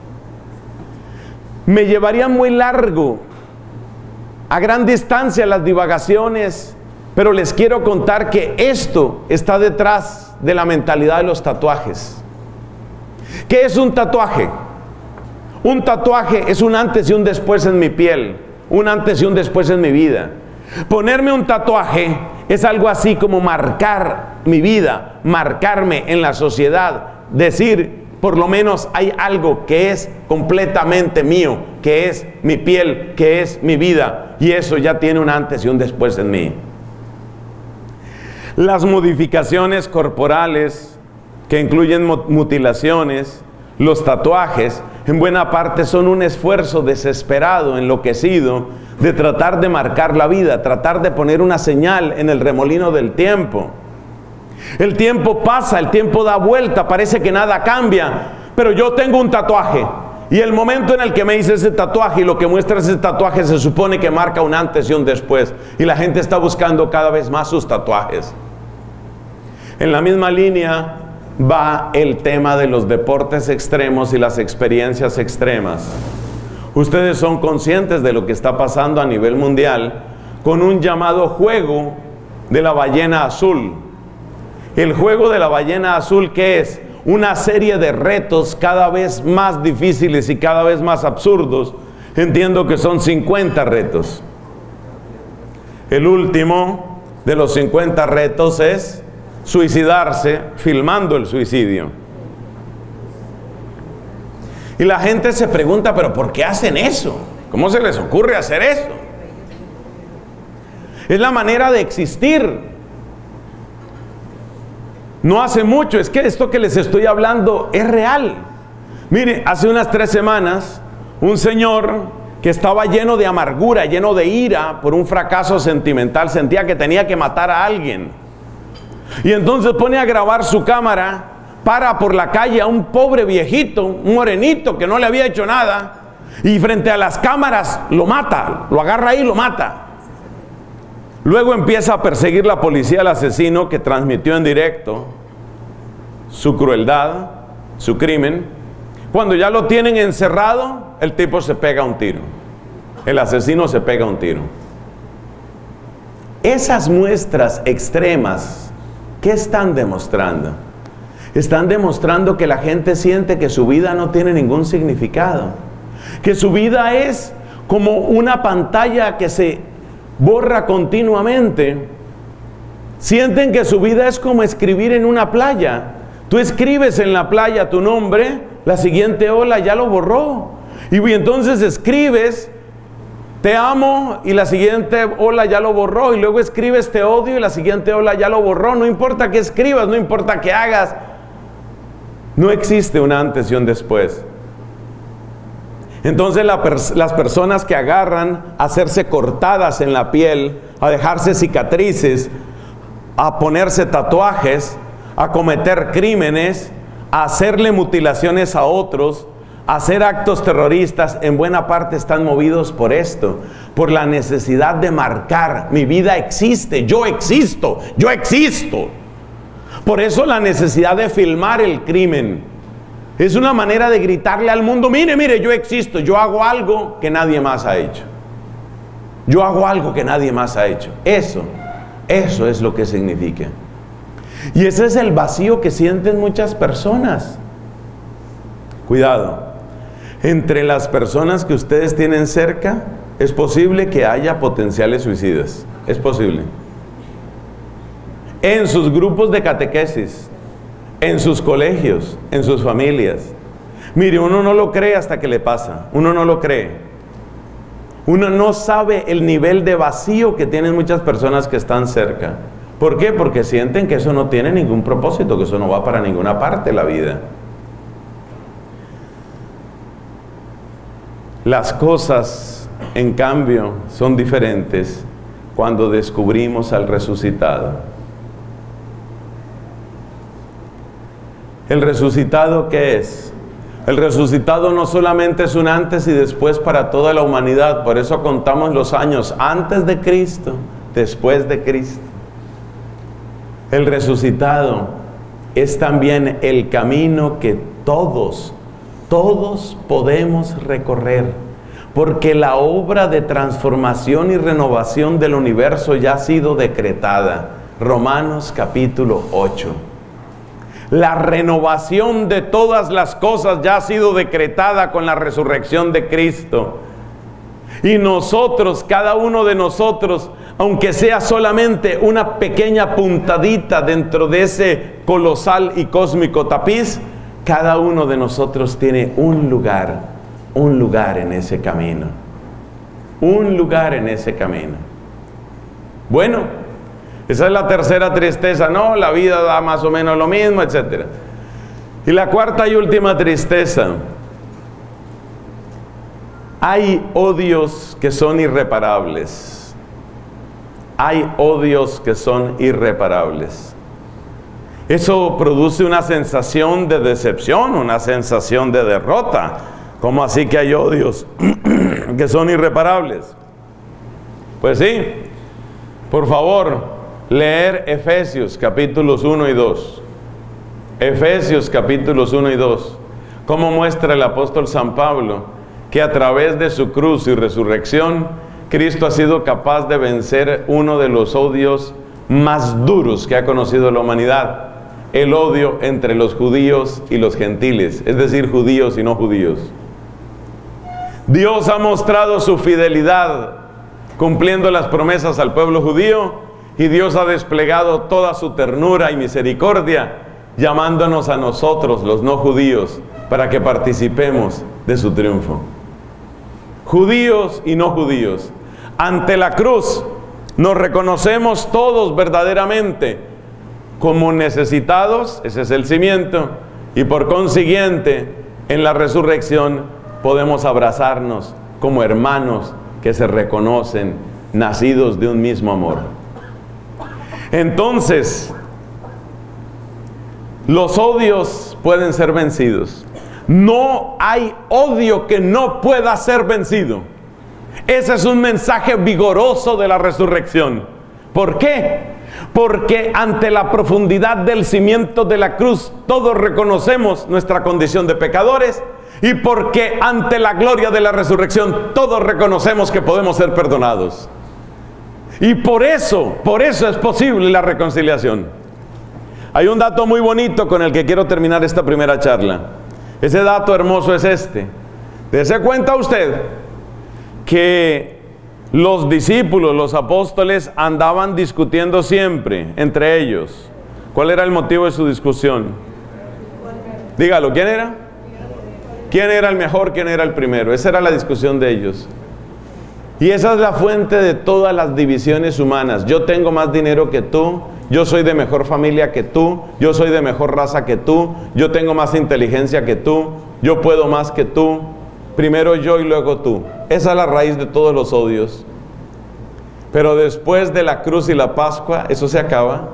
Me llevaría muy largo, a gran distancia, las divagaciones, pero les quiero contar que esto está detrás de la mentalidad de los tatuajes. ¿Qué es un tatuaje? Un tatuaje es un antes y un después en mi piel, un antes y un después en mi vida. Ponerme un tatuaje es algo así como marcar mi vida, marcarme en la sociedad, decir, por lo menos hay algo que es completamente mío, que es mi piel, que es mi vida, y eso ya tiene un antes y un después en mí. Las modificaciones corporales, que incluyen mutilaciones, los tatuajes, en buena parte son un esfuerzo desesperado, enloquecido, de tratar de marcar la vida, tratar de poner una señal en el remolino del tiempo. El tiempo pasa, el tiempo da vuelta, parece que nada cambia, pero yo tengo un tatuaje, y el momento en el que me hice ese tatuaje y lo que muestra ese tatuaje se supone que marca un antes y un después, y la gente está buscando cada vez más sus tatuajes. En la misma línea va el tema de los deportes extremos y las experiencias extremas. Ustedes son conscientes de lo que está pasando a nivel mundial con un llamado juego de la ballena azul. El juego de la ballena azul, ¿qué es? Una serie de retos cada vez más difíciles y cada vez más absurdos. Entiendo que son 50 retos. El último de los 50 retos es suicidarse filmando el suicidio. Y la gente se pregunta, ¿pero por qué hacen eso? ¿Cómo se les ocurre hacer eso? Es la manera de existir. No hace mucho, es que esto que les estoy hablando es real. Mire, hace unas 3 semanas, un señor que estaba lleno de amargura, lleno de ira por un fracaso sentimental, sentía que tenía que matar a alguien. Y entonces pone a grabar su cámara, para por la calle a un pobre viejito, un morenito que no le había hecho nada, y frente a las cámaras lo mata, lo agarra ahí y lo mata. Luego empieza a perseguir la policía al asesino que transmitió en directo su crueldad, su crimen. Cuando ya lo tienen encerrado, el tipo se pega un tiro. El asesino se pega un tiro. Esas muestras extremas, ¿qué están demostrando? están demostrando que la gente siente que su vida no tiene ningún significado, que su vida es como una pantalla que se borra continuamente. Sienten que su vida es como escribir en una playa. Tú escribes en la playa tu nombre, la siguiente ola ya lo borró. Y entonces escribes, te amo, y la siguiente ola ya lo borró. Y luego escribes, te odio, y la siguiente ola ya lo borró. No importa qué escribas, no importa qué hagas. No existe un antes y un después. Entonces las personas que agarran a hacerse cortadas en la piel, a dejarse cicatrices, a ponerse tatuajes, a cometer crímenes, a hacerle mutilaciones a otros, a hacer actos terroristas, en buena parte están movidos por esto, por la necesidad de marcar: mi vida existe, yo existo, yo existo. Por eso la necesidad de filmar el crimen es una manera de gritarle al mundo: mire, mire, yo existo, yo hago algo que nadie más ha hecho. Yo hago algo que nadie más ha hecho. Eso es lo que significa. Y ese es el vacío que sienten muchas personas. Cuidado, entre las personas que ustedes tienen cerca, es posible que haya potenciales suicidas. Es posible. En sus grupos de catequesis, en sus colegios, en sus familias. Mire, uno no lo cree hasta que le pasa. Uno no lo cree. Uno no sabe el nivel de vacío que tienen muchas personas que están cerca. ¿Por qué? Porque sienten que eso no tiene ningún propósito, que eso no va para ninguna parte de la vida. Las cosas, en cambio, son diferentes cuando descubrimos al resucitado. ¿El resucitado qué es? El resucitado no solamente es un antes y después para toda la humanidad. Por eso contamos los años antes de Cristo, después de Cristo. El resucitado es también el camino que todos podemos recorrer, porque la obra de transformación y renovación del universo ya ha sido decretada. Romanos capítulo 8. La renovación de todas las cosas ya ha sido decretada con la resurrección de Cristo. Y nosotros, cada uno de nosotros, aunque sea solamente una pequeña puntadita dentro de ese colosal y cósmico tapiz, cada uno de nosotros tiene un lugar en ese camino. Un lugar en ese camino. Bueno, esa es la tercera tristeza, ¿no? La vida da más o menos lo mismo, etc. Y la cuarta y última tristeza. Hay odios que son irreparables. Hay odios que son irreparables. Eso produce una sensación de decepción, una sensación de derrota. ¿Cómo así que hay odios que son irreparables? Pues sí, por favor, leer Efesios capítulos 1 y 2. Efesios capítulos 1 y 2. Cómo muestra el apóstol San Pablo que a través de su cruz y resurrección, Cristo ha sido capaz de vencer uno de los odios más duros que ha conocido la humanidad. El odio entre los judíos y los gentiles, es decir, judíos y no judíos. Dios ha mostrado su fidelidad cumpliendo las promesas al pueblo judío, y Dios ha desplegado toda su ternura y misericordia llamándonos a nosotros, los no judíos, para que participemos de su triunfo. Judíos y no judíos, ante la cruz nos reconocemos todos verdaderamente como necesitados, ese es el cimiento, y por consiguiente en la resurrección podemos abrazarnos como hermanos que se reconocen nacidos de un mismo amor. Entonces, los odios pueden ser vencidos. No hay odio que no pueda ser vencido. Ese es un mensaje vigoroso de la resurrección. ¿Por qué? Porque ante la profundidad del cimiento de la cruz todos reconocemos nuestra condición de pecadores, y porque ante la gloria de la resurrección todos reconocemos que podemos ser perdonados. Y por eso es posible la reconciliación. Hay un dato muy bonito con el que quiero terminar esta primera charla. Ese dato hermoso es este. Dese cuenta usted que los discípulos, los apóstoles, andaban discutiendo siempre entre ellos. ¿Cuál era el motivo de su discusión? Dígalo, ¿quién era? ¿Quién era el mejor? ¿Quién era el primero? Esa era la discusión de ellos. Y esa es la fuente de todas las divisiones humanas. Yo tengo más dinero que tú, yo soy de mejor familia que tú, yo soy de mejor raza que tú, yo tengo más inteligencia que tú, yo puedo más que tú, primero yo y luego tú. Esa es la raíz de todos los odios. Pero después de la cruz y la Pascua, eso se acaba.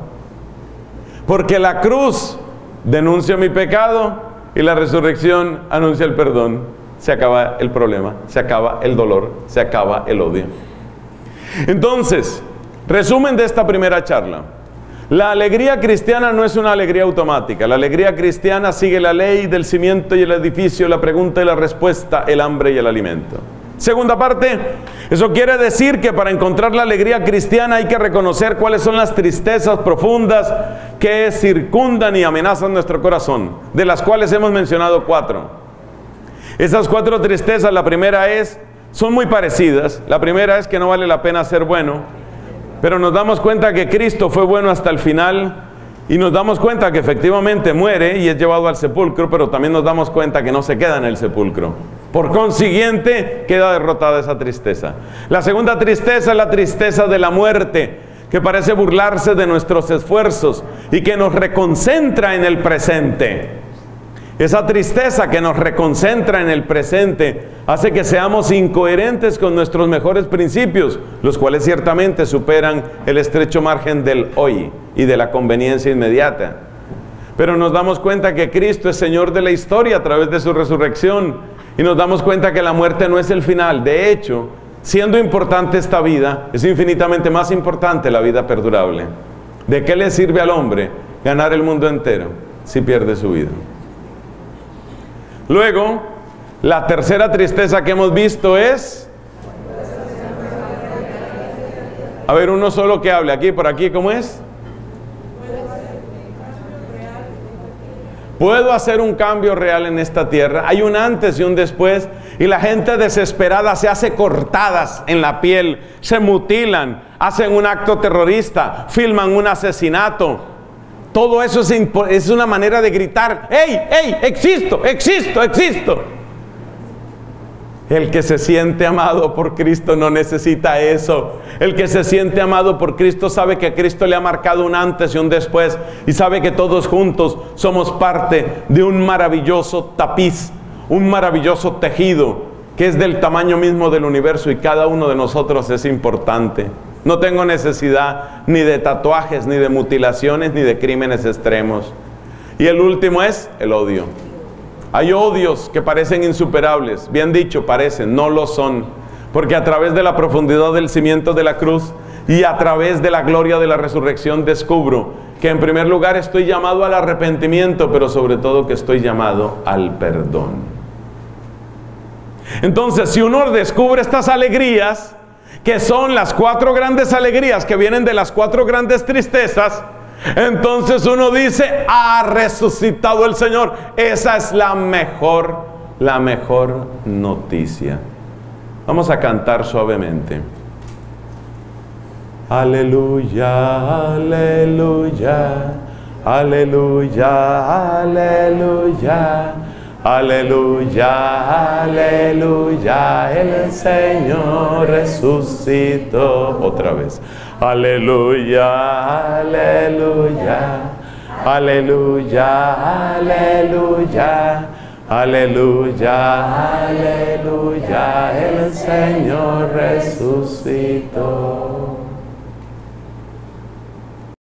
Porque la cruz denuncia mi pecado y la resurrección anuncia el perdón. Se acaba el problema, se acaba el dolor, se acaba el odio. Entonces, resumen de esta primera charla. La alegría cristiana no es una alegría automática. La alegría cristiana sigue la ley del cimiento y el edificio, la pregunta y la respuesta, el hambre y el alimento. Segunda parte, eso quiere decir que para encontrar la alegría cristiana hay que reconocer cuáles son las tristezas profundas que circundan y amenazan nuestro corazón, de las cuales hemos mencionado 4. Esas 4 tristezas, la primera son muy parecidas. La primera es que no vale la pena ser bueno, pero nos damos cuenta que Cristo fue bueno hasta el final y nos damos cuenta que efectivamente muere y es llevado al sepulcro, pero también nos damos cuenta que no se queda en el sepulcro. Por consiguiente, queda derrotada esa tristeza. La segunda tristeza es la tristeza de la muerte, que parece burlarse de nuestros esfuerzos y que nos reconcentra en el presente. Esa tristeza que nos reconcentra en el presente hace que seamos incoherentes con nuestros mejores principios, los cuales ciertamente superan el estrecho margen del hoy y de la conveniencia inmediata. Pero nos damos cuenta que Cristo es Señor de la historia a través de su resurrección y nos damos cuenta que la muerte no es el final. De hecho, siendo importante esta vida, es infinitamente más importante la vida perdurable. ¿De qué le sirve al hombre ganar el mundo entero si pierde su vida? Luego, la tercera tristeza que hemos visto es... A ver, uno solo que hable. Aquí, por aquí, ¿cómo es? Puedo hacer un cambio real en esta tierra. Hay un antes y un después. Y la gente desesperada se hace cortadas en la piel, se mutilan, hacen un acto terrorista, filman un asesinato. Todo eso es una manera de gritar: ¡Ey, ey, existo, existo, existo! El que se siente amado por Cristo no necesita eso. El que se siente amado por Cristo sabe que Cristo le ha marcado un antes y un después, y sabe que todos juntos somos parte de un maravilloso tapiz, un maravilloso tejido que es del tamaño mismo del universo, y cada uno de nosotros es importante. No tengo necesidad ni de tatuajes, ni de mutilaciones, ni de crímenes extremos. Y el último es el odio. Hay odios que parecen insuperables. Bien dicho, parecen, no lo son. Porque a través de la profundidad del cimiento de la cruz y a través de la gloria de la resurrección descubro que en primer lugar estoy llamado al arrepentimiento, pero sobre todo que estoy llamado al perdón. Entonces, si uno descubre estas alegrías, que son las 4 grandes alegrías que vienen de las 4 grandes tristezas, entonces uno dice: ha resucitado el Señor. Esa es la mejor noticia. Vamos a cantar suavemente. Aleluya, aleluya, aleluya, aleluya. Aleluya, aleluya, el Señor resucitó. Otra vez. Aleluya, aleluya, aleluya, aleluya, aleluya, aleluya, el Señor resucitó.